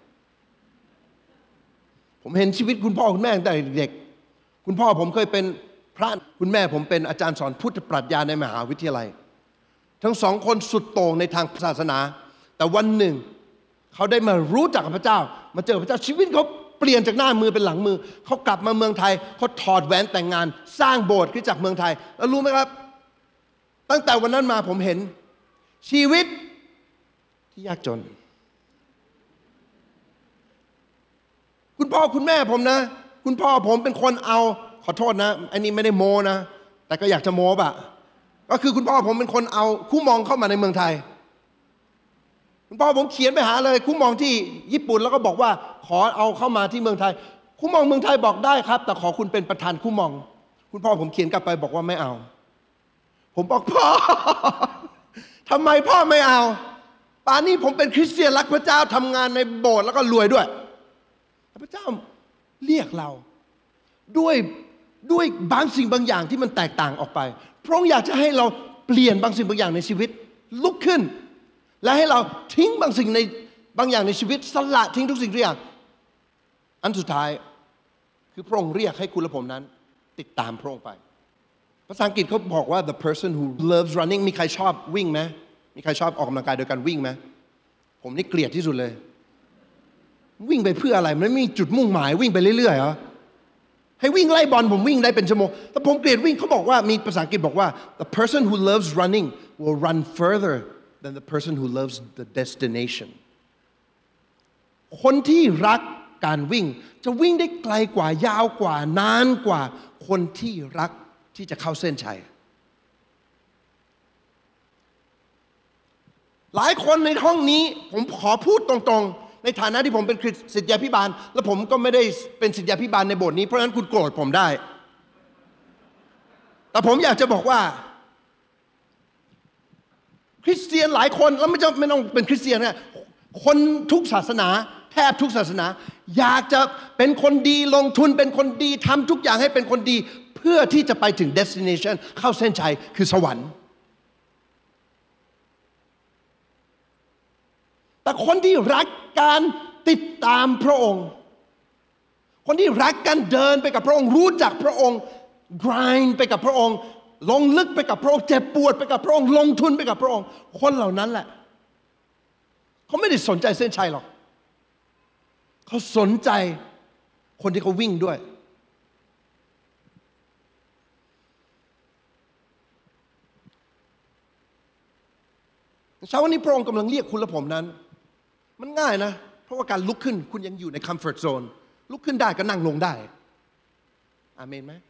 ผมเห็นชีวิตคุณพ่อคุณแม่ตั้งแต่เด็กคุณพ่อผมเคยเป็นพระคุณแม่ผมเป็นอาจารย์สอนพุทธปรัชญาในมหาวิทยาลัยทั้ง2 คนสุดโต่งในทางศาสนาแต่วันหนึ่งเขาได้มารู้จักกับพระเจ้ามาเจอพระเจ้าชีวิตเขาเปลี่ยนจากหน้ามือเป็นหลังมือเขากลับมาเมืองไทยเขาถอดแหวนแต่งงานสร้างโบสถ์ขึ้นจากเมืองไทยแล้วรู้ไหมครับตั้งแต่วันนั้นมาผมเห็นชีวิตที่ยากจนคุณพ่อคุณแม่ผมนะคุณพ่อผมเป็นคนเอาขอโทษนะอันนี้ไม่ได้โม้นะแต่ก็อยากจะโม้ป่ะก็คือคุณพ่อผมเป็นคนเอาคู่มองเข้ามาในเมืองไทยคุณพ่อผมเขียนไปหาเลยคู่มองที่ญี่ปุ่นแล้วก็บอกว่าขอเอาเข้ามาที่เมืองไทยคู่มองเมืองไทยบอกได้ครับแต่ขอคุณเป็นประธานคู่มองคุณพ่อผมเขียนกลับไปบอกว่าไม่เอาผมบอกพ่อทำไมพ่อไม่เอาป่านนี้ผมเป็นคริสเตียนรักพระเจ้าทำงานในโบสถ์แล้วก็รวยด้วยพระเจ้าเรียกเราด้วยบางสิ่งบางอย่างที่มันแตกต่างออกไปพระองค์อยากจะให้เราเปลี่ยนบางสิ่งบางอย่างในชีวิตลุกขึ้นและให้เราทิ้งบางสิ่งในบางอย่างในชีวิตสละทิ้งทุกสิ่งทุกอย่างอันสุดท้ายคือพระองค์เรียกให้คุณและผมนั้นติดตามพระองค์ไปภาษาอังกฤษเขาบอกว่า the person who loves running มีใครชอบวิ่งไหมมีใครชอบออกกำลังกายโดยการวิ่งไหมผมนี่เกลียดที่สุดเลยวิ่งไปเพื่ออะไรมันไม่มีจุดมุ่งหมายวิ่งไปเรื่อยๆเหรอให้วิ่งไล่บอลผมวิ่งได้เป็นชั่วโมงแต่ผมเกลียดวิ่งเขาบอกว่ามีภาษาอังกฤษบอกว่า the person who loves running will run further than the person who loves the destination คนที่รักการวิ่งจะวิ่งได้ไกลกว่ายาวกว่านานกว่าคนที่รักที่จะเข้าเส้นชัยหลายคนในห้องนี้ผมขอพูดตรงๆในฐานะที่ผมเป็นศิษยาภิบาลและผมก็ไม่ได้เป็นศิษยาภิบาลในโบสถ์นี้เพราะฉะนั้นคุณโกรธผมได้แต่ผมอยากจะบอกว่าคริสเตียนหลายคนแล้วไม่ต้องเป็นคริสเตียนนะคนทุกศาสนาแทบทุกศาสนาอยากจะเป็นคนดีลงทุนเป็นคนดีทำทุกอย่างให้เป็นคนดีเพื่อที่จะไปถึง destination เข้าเส้นชัยคือสวรรค์แต่คนที่รักการติดตามพระองค์คนที่รักการเดินไปกับพระองค์รู้จักพระองค์ grind ไปกับพระองค์ลงลึกไปกับพระองค์เจ็บปวดไปกับพระองค์ลงทุนไปกับพระองค์คนเหล่านั้นแหละเขาไม่ได้สนใจเส้นชัยหรอกเขาสนใจคนที่เขาวิ่งด้วยเช้าวันนี้พระองค์กำลังเรียกคุณและผมนั้นมันง่ายนะเพราะว่าการลุกขึ้นคุณยังอยู่ในคอมฟอร์ตโซนลุกขึ้นได้ก็นั่งลงได้อาเมนไหม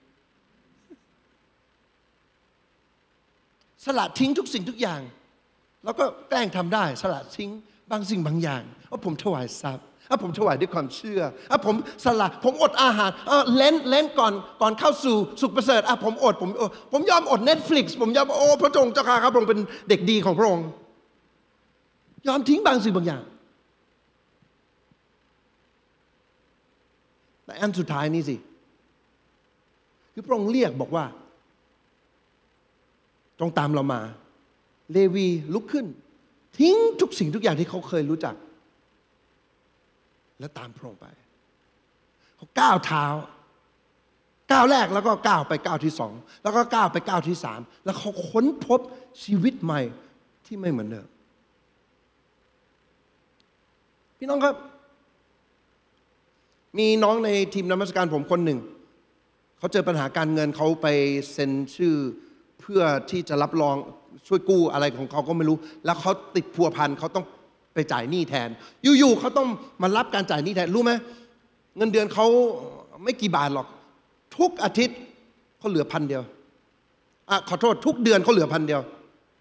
สละทิ้งทุกสิ่งทุกอย่างแล้วก็แกล้งทำได้สละทิ้งบางสิ่งบางอย่างว่าผมถวายทรัพย์ผมถวายด้วยความเชื่อผมสละผมอดอาหารเล่นก่อนเข้าสู่สุขประเสริฐผมยอมอด Netflix ผมยอมพระเจ้าข้าครับพระองค์เป็นเด็กดีของพระองค์ยอมทิ้งบางสิ่งบางอย่างแต่อันสุดท้ายนี่สิคือพระองค์เรียกบอกว่าจงตามเรามาเลวีลุกขึ้นทิ้งทุกสิ่งทุกอย่างที่เขาเคยรู้จักแล้วตามพระองค์ไปเขาก้าวเท้าก้าวแรกแล้วก็ก้าวไปก้าวที่สองแล้วก็ก้าวไปก้าวที่สามแล้วเขาค้นพบชีวิตใหม่ที่ไม่เหมือนเดิมพี่น้องครับมีน้องในทีมนมัสการผมคนหนึ่งเขาเจอปัญหาการเงินเขาไปเซ็นชื่อเพื่อที่จะรับรองช่วยกู้อะไรของเขาก็ไม่รู้แล้วเขาติดพัวพันเขาต้องไปจ่ายหนี้แทนอยู่ๆเขาต้องมารับการจ่ายหนี้แทนรู้ไหมเงินเดือนเขาไม่กี่บาทหรอกทุกอาทิตย์เขาเหลือ1,000เดียวขอโทษทุกเดือนเขาเหลือ1,000เดียว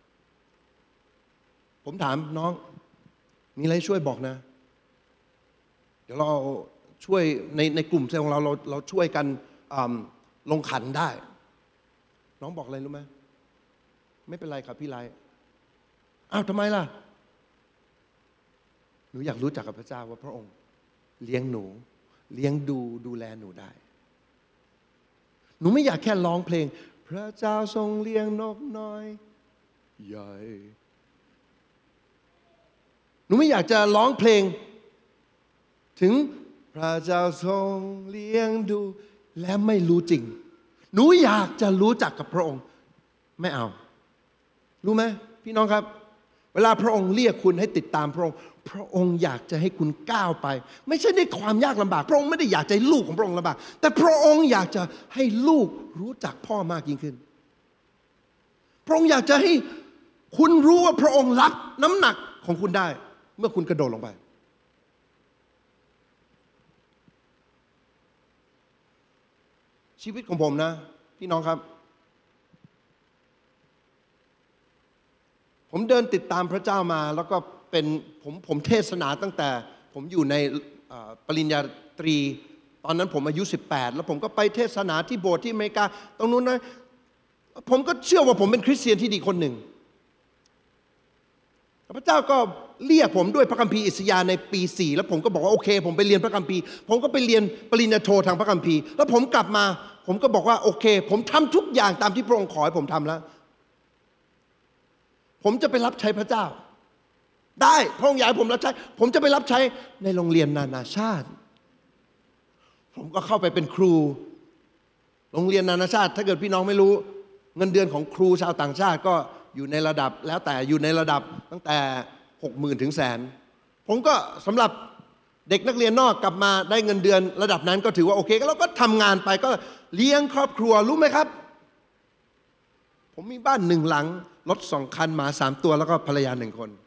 ผมถามน้องมีอะไรช่วยบอกนะเดี๋ยวเราช่วยในกลุ่มเซลล์ของเราช่วยกันลงขันได้น้องบอกอะไรรู้ไหมไม่เป็นไรครับพี่ไลทำไมล่ะหนูอยากรู้จักกับพระเจ้าว่าพระองค์เลี้ยงหนูเลี้ยงดูแลหนูได้หนูไม่อยากแค่ร้องเพลงพระเจ้าทรงเลี้ยงนกน้อยใหญ่หนูไม่อยากจะร้องเพลงถึงพระเจ้าทรงเลี้ยงดูและไม่รู้จริงหนูอยากจะรู้จักกับพระองค์ไม่เอารู้ไหมพี่น้องครับเวลาพระองค์เรียกคุณให้ติดตามพระองค์พระองค์อยากจะให้คุณก้าวไปไม่ใช่ด้วยความยากลำบากพระองค์ไม่ได้อยากจะให้ลูกของพระองค์ลำบากแต่พระองค์อยากจะให้ลูกรู้จักพ่อมากยิ่งขึ้นพระองค์อยากจะให้คุณรู้ว่าพระองค์รับน้ำหนักของคุณได้เมื่อคุณกระโดดลงไปชีวิตของผมนะพี่น้องครับผมเดินติดตามพระเจ้ามาแล้วก็เป็นผมเทศนาตั้งแต่ผมอยู่ในปริญญาตรีตอนนั้นผมอายุ18แล้วผมก็ไปเทศนาที่โบสถ์ที่อเมริกาตรงนู้นนะผมก็เชื่อว่าผมเป็นคริสเตียนที่ดีคนหนึ่งพระเจ้าก็เรียกผมด้วยพระคัมภีร์อิสยาห์ในปี4แล้วผมก็บอกว่าโอเคผมไปเรียนพระคัมภีร์ผมก็ไปเรียนปริญญาโททางพระคัมภีร์แล้วผมกลับมาผมก็บอกว่าโอเคผมทำทุกอย่างตามที่พระองค์ขอให้ผมทำแล้วผมจะไปรับใช้พระเจ้าได้พระองค์อยากให้ผมรับใช้ผมจะไปรับใช้ในโรงเรียนนานาชาติผมก็เข้าไปเป็นครูโรงเรียนนานาชาติถ้าเกิดพี่น้องไม่รู้เงินเดือนของครูชาวต่างชาติก็อยู่ในระดับแล้วแต่อยู่ในระดับตั้งแต่ 60,000 ถึง100,000ผมก็สำหรับเด็กนักเรียนนอกกลับมาได้เงินเดือนระดับนั้นก็ถือว่าโอเคแล้วก็ทำงานไปก็เลี้ยงครอบครัวรู้ไหมครับผมมีบ้าน1 หลังรถ2 คันหมา3 ตัวแล้วก็ภรรยา1 คน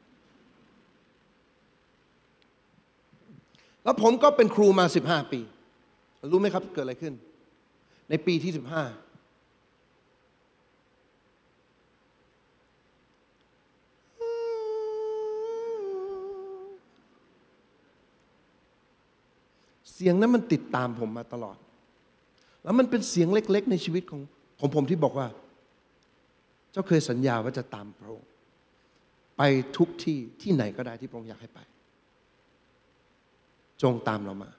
แล้วผมก็เป็นครูมา15 ปีรู้ไหมครับเกิดอะไรขึ้นในปีที่15เสียงนั้นมันติดตามผมมาตลอดแล้วมันเป็นเสียงเล็กๆในชีวิตของผมที่บอกว่าเจ้าเคยสัญญาว่าจะตามพระองค์ไปทุกที่ไหนก็ได้ที่พระองค์อยากให้ไปจงตามเรามา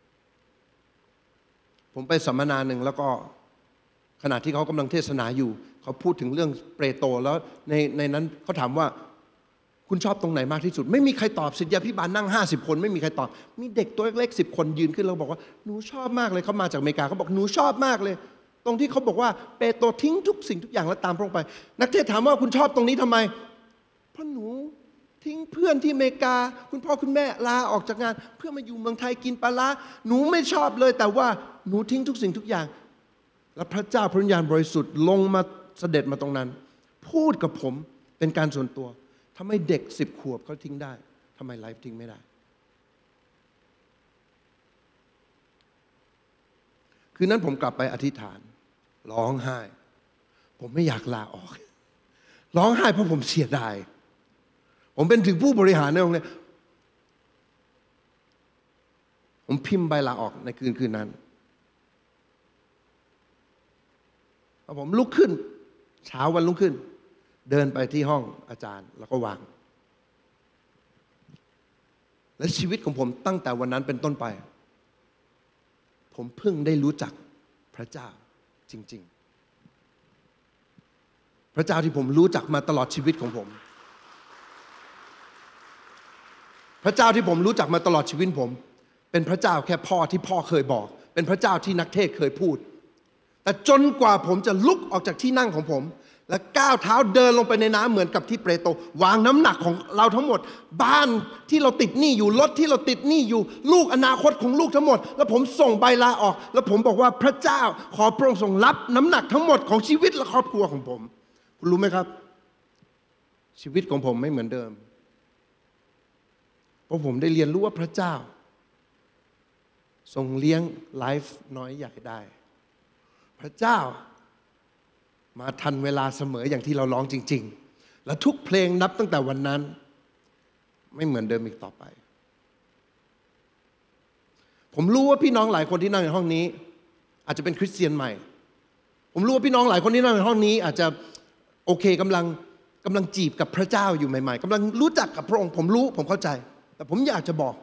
ผมไปสัมมนาหนึ่งแล้วก็ขณะที่เขากำลังเทศนาอยู่เขาพูดถึงเรื่องเปโตรแล้วในนั้นเขาถามว่าคุณชอบตรงไหนมากที่สุดไม่มีใครตอบศิษยาภิบาลนั่ง50 คนไม่มีใครตอบมีเด็กตัวเล็กๆ10 คนยืนขึ้นแล้วบอกว่าหนูชอบมากเลยเขามาจากอเมริกาเขาบอกหนูชอบมากเลยตรงที่เขาบอกว่าเปโตรทิ้งทุกสิ่งทุกอย่างแล้วตามพระองค์ไปนักเทศถามว่าคุณชอบตรงนี้ทำไมเพราะหนูทิ้งเพื่อนที่อเมริกาคุณพ่อคุณแม่ลาออกจากงานเพื่อมาอยู่เมืองไทยกินปลาร้าหนูไม่ชอบเลยแต่ว่าหนูทิ้งทุกสิ่งทุกอย่างแล้วพระเจ้าพระวิญญาณบริสุทธิ์ลงมาเสด็จมาตรงนั้นพูดกับผมเป็นการส่วนตัวทำไมเด็ก10 ขวบเขาทิ้งได้ทำไมไลฟ์ทิ้งไม่ได้คืนนั้นผมกลับไปอธิษฐานร้องไห้ผมไม่อยากลาออกร้องไห้เพราะผมเสียดายผมเป็นถึงผู้บริหารในโรงเรียนผมพิมพ์ใบลาออกในคืนนั้นพอผมลุกขึ้นเช้าวันรุ่งขึ้นเดินไปที่ห้องอาจารย์แล้วก็วางและชีวิตของผมตั้งแต่วันนั้นเป็นต้นไปผมเพิ่งได้รู้จักพระเจ้าจริงๆพระเจ้าที่ผมรู้จักมาตลอดชีวิตของผมพระเจ้าที่ผมรู้จักมาตลอดชีวิตผมเป็นพระเจ้าแค่พ่อที่พ่อเคยบอกเป็นพระเจ้าที่นักเทศเคยพูดแต่จนกว่าผมจะลุกออกจากที่นั่งของผมและก้าวเท้าเดินลงไปในน้ำเหมือนกับที่เปโตรวางน้ำหนักของเราทั้งหมดบ้านที่เราติดหนี้อยู่รถที่เราติดหนี้อยู่ลูกอนาคตของลูกทั้งหมดแล้วผมส่งใบลาออกแล้วผมบอกว่าพระเจ้าขอพระองค์ทรงรับน้ำหนักทั้งหมดของชีวิตและครอบครัวของผมคุณรู้ไหมครับชีวิตของผมไม่เหมือนเดิมเพราะผมได้เรียนรู้ว่าพระเจ้าทรงเลี้ยงไลฟ์น้อยใหญ่ได้พระเจ้ามาทันเวลาเสมออย่างที่เราร้องจริงๆและทุกเพลงนับตั้งแต่วันนั้นไม่เหมือนเดิมอีกต่อไปผมรู้ว่าพี่น้องหลายคนที่นั่งในห้องนี้อาจจะเป็นคริสเตียนใหม่ผมรู้ว่าพี่น้องหลายคนที่นั่งในห้องนี้อาจจะโอเคกำลังจีบกับพระเจ้าอยู่ใหม่ๆกำลังรู้จักกับพระองค์ผมรู้ผมเข้าใจแต่ผมอยากจะบอก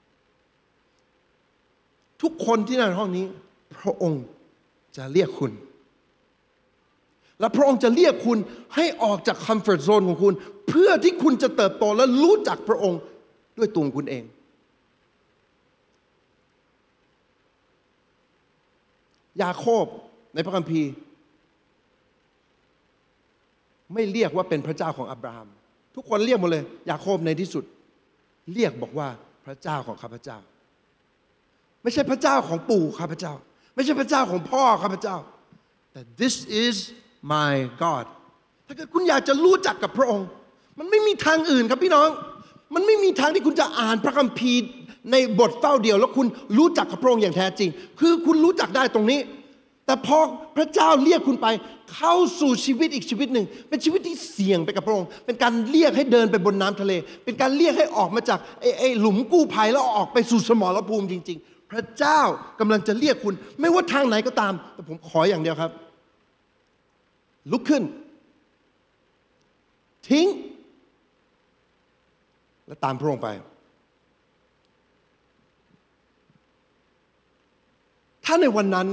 ทุกคนที่นั่งในห้องนี้พระองค์จะเรียกคุณและพระองค์จะเรียกคุณให้ออกจากคอมฟอร์ตโซนของคุณเพื่อที่คุณจะเติบโตและรู้จักพระองค์ด้วยตัวคุณเองยาโคบในพระคัมภีร์ไม่เรียกว่าเป็นพระเจ้าของอับราฮัมทุกคนเรียกหมดเลยยาโคบในที่สุดเรียกบอกว่าพระเจ้าของข้าพเจ้าไม่ใช่พระเจ้าของปู่ข้าพเจ้าไม่ใช่พระเจ้าของพ่อข้าพเจ้าแต่ this is my God ถ้าเกิดคุณอยากจะรู้จักกับพระองค์มันไม่มีทางอื่นครับพี่น้องมันไม่มีทางที่คุณจะอ่านพระคัมภีร์ในบทเฝ้าเดียวแล้วคุณรู้จักกับพระองค์อย่างแท้จริงคือคุณรู้จักได้ตรงนี้แต่พอพระเจ้าเรียกคุณไปเข้าสู่ชีวิตอีกชีวิตหนึ่งเป็นชีวิตที่เสี่ยงไปกับพระองค์เป็นการเรียกให้เดินไปบนน้ำทะเลเป็นการเรียกให้ออกมาจากไอ้หลุมกู้ภัยแล้วออกไปสู่สมรภูมิจริงๆพระเจ้ากำลังจะเรียกคุณไม่ว่าทางไหนก็ตามแต่ผมขออย่างเดียวครับลุกขึ้นทิ้งและตามพระองค์ไปถ้าในวันนั้น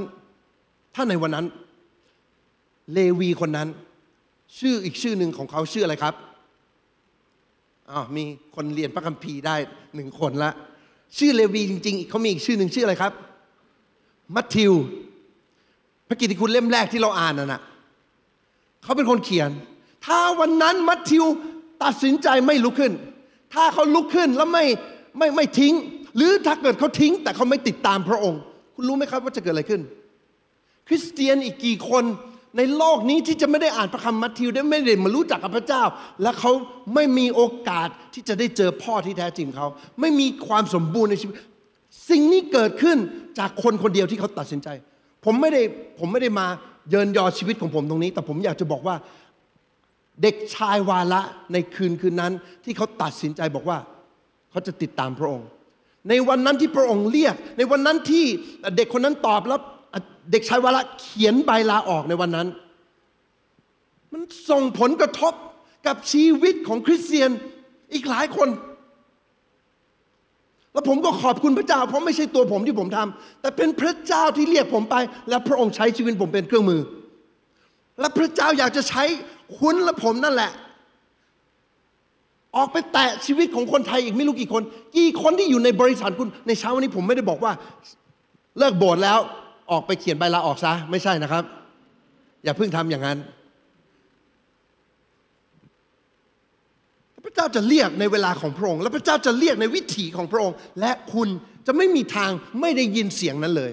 เลวีคนนั้นชื่ออีกชื่อหนึ่งของเขาชื่ออะไรครับมีคนเรียนพระคัมภีร์ได้1 คนละชื่อเลวีจริงๆเขามีอีกชื่อหนึ่งชื่ออะไรครับมัทธิวพระกิตติคุณเล่มแรกที่เราอ่านน่ะเขาเป็นคนเขียนถ้าวันนั้นมัทธิวตัดสินใจไม่ลุกขึ้นถ้าเขาลุกขึ้นแล้วไม่ทิ้งหรือถ้าเกิดเขาทิ้งแต่เขาไม่ติดตามพระองค์คุณรู้ไหมครับว่าจะเกิดอะไรขึ้นคริสเตียนอีกกี่คนในโลกนี้ที่จะไม่ได้อ่านพระคัมภีร์มัทธิวได้ไม่ได้มารู้จักกับพระเจ้าและเขาไม่มีโอกาสที่จะได้เจอพ่อที่แท้จริงเขาไม่มีความสมบูรณ์ในชีวิตสิ่งนี้เกิดขึ้นจากคนคนเดียวที่เขาตัดสินใจผมไม่ได้มาเยินยอชีวิตของผมตรงนี้แต่ผมอยากจะบอกว่าเด็กชายวาระในคืนนั้นที่เขาตัดสินใจบอกว่าเขาจะติดตามพระองค์ในวันนั้นที่พระองค์เรียกในวันนั้นที่เด็กคนนั้นตอบแล้วเด็กชายวาระเขียนใบลาออกในวันนั้นมันส่งผลกระทบกับชีวิตของคริสเตียนอีกหลายคนแล้วผมก็ขอบคุณพระเจ้าเพราะไม่ใช่ตัวผมที่ผมทำแต่เป็นพระเจ้าที่เรียกผมไปและพระองค์ใช้ชีวิตผมเป็นเครื่องมือและพระเจ้าอยากจะใช้คุณและผมนั่นแหละออกไปแตะชีวิตของคนไทยอีกไม่รู้กี่คนที่อยู่ในบริษัทคุณในเช้าวันนี้ผมไม่ได้บอกว่าเลิกโบสถ์แล้วออกไปเขียนใบลาออกซะไม่ใช่นะครับอย่าเพิ่งทำอย่างนั้นพระเจ้าจะเรียกในเวลาของพระองค์และพระเจ้าจะเรียกในวิถีของพระองค์และคุณจะไม่มีทางไม่ได้ยินเสียงนั้นเลย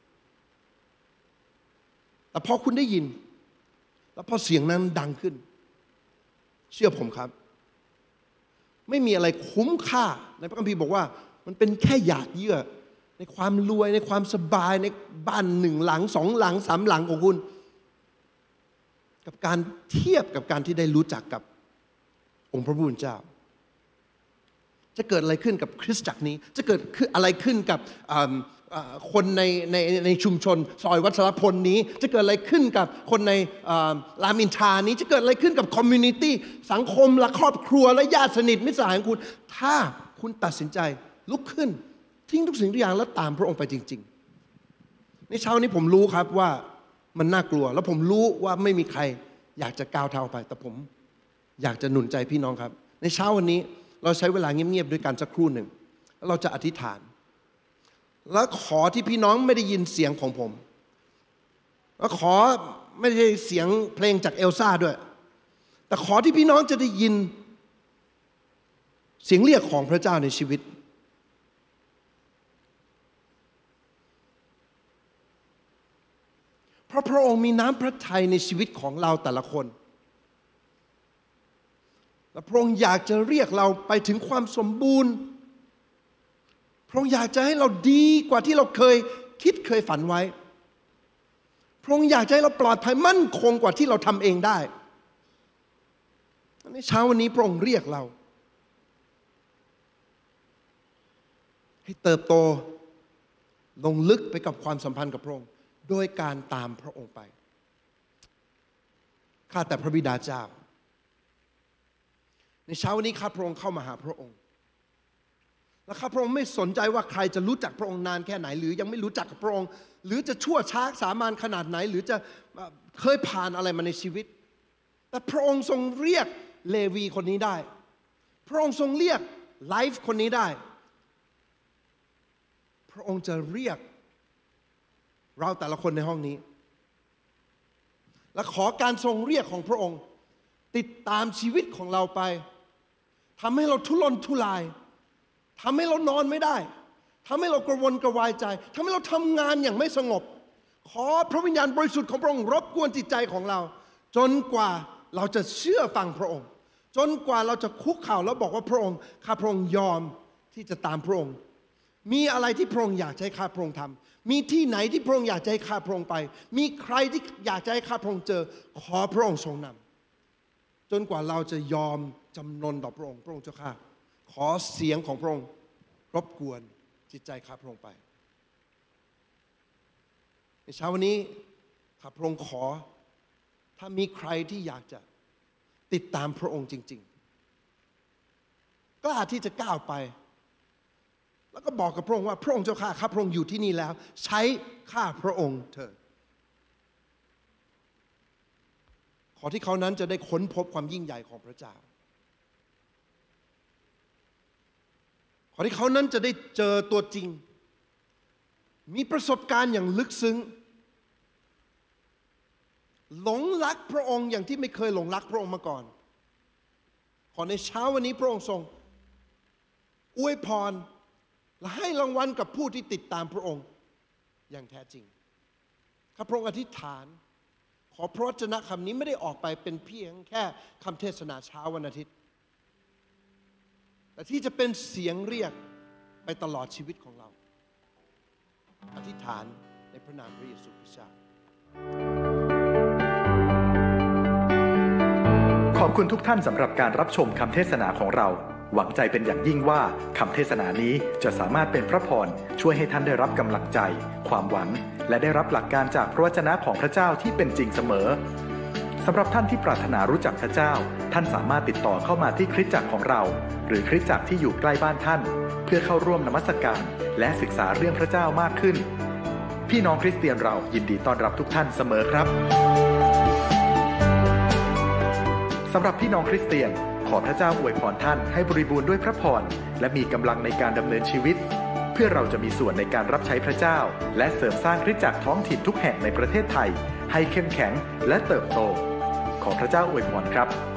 แต่พอคุณได้ยินแล้วพอเสียงนั้นดังขึ้นเชื่อผมครับไม่มีอะไรคุ้มค่าในพระคัมภีร์บอกว่ามันเป็นแค่หยาดเยื่อในความรวยในความสบายในบ้าน1 หลัง2 หลัง3 หลังของคุณกับการเทียบกับการที่ได้รู้จักกับองค์พระผู้เป็นเจ้าจะเกิดอะไรขึ้นกับคริสตจักรนี้จะเกิดอะไรขึ้นกับคนในชุมชนซอยวัชรพลนี้จะเกิดอะไรขึ้นกับคนในรามอินทรานี้จะเกิดอะไรขึ้นกับคอมมูนิตี้สังคมและครอบครัวและญาติสนิทมิตรสหายของคุณถ้าคุณตัดสินใจลุกขึ้นทิ้งทุกสิ่งทุกอย่างแล้วตามพระองค์ไปจริงๆในเช้านี้ผมรู้ครับว่ามันน่ากลัวแล้วผมรู้ว่าไม่มีใครอยากจะก้าวเท้าไปแต่ผมอยากจะหนุนใจพี่น้องครับในเช้าวันนี้เราใช้เวลาเงียบๆด้วยกันสักครู่หนึ่งแล้วเราจะอธิษฐานแล้วขอที่พี่น้องไม่ได้ยินเสียงของผมแล้วขอไม่ใช่เสียงเพลงจากเอลซ่าด้วยแต่ขอที่พี่น้องจะได้ยินเสียงเรียกของพระเจ้าในชีวิตเพราะพระองค์มีน้ำพระทัยในชีวิตของเราแต่ละคนและพระองค์อยากจะเรียกเราไปถึงความสมบูรณ์พระองค์อยากจะให้เราดีกว่าที่เราเคยคิดเคยฝันไว้พระองค์อยากจะให้เราปลอดภัยมั่นคงกว่าที่เราทำเองได้ในเช้าวันนี้พระองค์เรียกเราให้เติบโตลงลึกไปกับความสัมพันธ์กับพระองค์โดยการตามพระองค์ไปข้าแต่พระบิดาเจ้าในเช้าวันนี้ข้าพระองค์เข้ามาหาพระองค์และข้าพระองค์ไม่สนใจว่าใครจะรู้จักพระองค์นานแค่ไหนหรือยังไม่รู้จักกับพระองค์หรือจะชั่วช้าสามัญขนาดไหนหรือจะเคยผ่านอะไรมาในชีวิตแต่พระองค์ทรงเรียกเลวีคนนี้ได้พระองค์ทรงเรียกไลฟ์คนนี้ได้พระองค์จะเรียกเราแต่ละคนในห้องนี้และขอการทรงเรียกของพระองค์ติดตามชีวิตของเราไปทำให้เราทุรนทุรายทำให้เรานอนไม่ได้ทำให้เรากระวนกระวายใจทำให้เราทำงานอย่างไม่สงบขอพระวิญญาณบริสุทธิ์ของพระองค์รบกวนจิตใจของเราจนกว่าเราจะเชื่อฟังพระองค์จนกว่าเราจะคุกเข่าแล้วบอกว่าพระองค์ข้าพระองค์ยอมที่จะตามพระองค์มีอะไรที่พระองค์อยากให้ข้าพระองค์ทำมีที่ไหนที่พระองค์อยากให้ข้าพระองค์ไปมีใครที่อยากให้ข้าพระองค์เจอขอพระองค์ทรงนำจนกว่าเราจะยอมจำนนต่อพระองค์พระองค์เจ้าข้าขอเสียงของพระองค์รบกวนจิตใจข้าพระองค์ไปในเช้าวันนี้ข้าพระองค์ขอถ้ามีใครที่อยากจะติดตามพระองค์จริงๆกล้าที่จะก้าวไปแล้วก็บอกกับพระองค์ว่าพระองค์เจ้าข้าพระองค์อยู่ที่นี่แล้วใช้ข้าพระองค์เถิดขอที่เขานั้นจะได้ค้นพบความยิ่งใหญ่ของพระเจ้าขอที่เขานั้นจะได้เจอตัวจริงมีประสบการณ์อย่างลึกซึ้งหลงรักพระองค์อย่างที่ไม่เคยหลงรักพระองค์มาก่อนขอในเช้าวันนี้พระองค์ทรงอวยพรและให้รางวัลกับผู้ที่ติดตามพระองค์อย่างแท้จริงข้าพระองค์อธิษฐานขอพระวจนะคำนี้ไม่ได้ออกไปเป็นเพียงแค่คำเทศนาเช้าวันอาทิตย์แต่ที่จะเป็นเสียงเรียกไปตลอดชีวิตของเราอธิษฐานในพระนามพระเยซูคริสต์เจ้าขอบคุณทุกท่านสำหรับการรับชมคำเทศนาของเราหวังใจเป็นอย่างยิ่งว่าคำเทศนานี้จะสามารถเป็นพระพรช่วยให้ท่านได้รับกำลังใจความหวังและได้รับหลักการจากพระวจนะของพระเจ้าที่เป็นจริงเสมอสำหรับท่านที่ปรารถนารู้จักพระเจ้าท่านสามารถติดต่อเข้ามาที่คริสตจักรของเราหรือคริสตจักรที่อยู่ใกล้บ้านท่านเพื่อเข้าร่วมนมัสการและศึกษาเรื่องพระเจ้ามากขึ้นพี่น้องคริสเตียนเรายินดีต้อนรับทุกท่านเสมอครับสำหรับพี่น้องคริสเตียนขอพระเจ้าอวยพรท่านให้บริบูรณ์ด้วยพระพรและมีกำลังในการดำเนินชีวิตเพื่อเราจะมีส่วนในการรับใช้พระเจ้าและเสริมสร้างคริสตจักรท้องถิ่นทุกแห่งในประเทศไทยให้เข้มแข็งและเติบโตขอพระเจ้าอวยพรครับ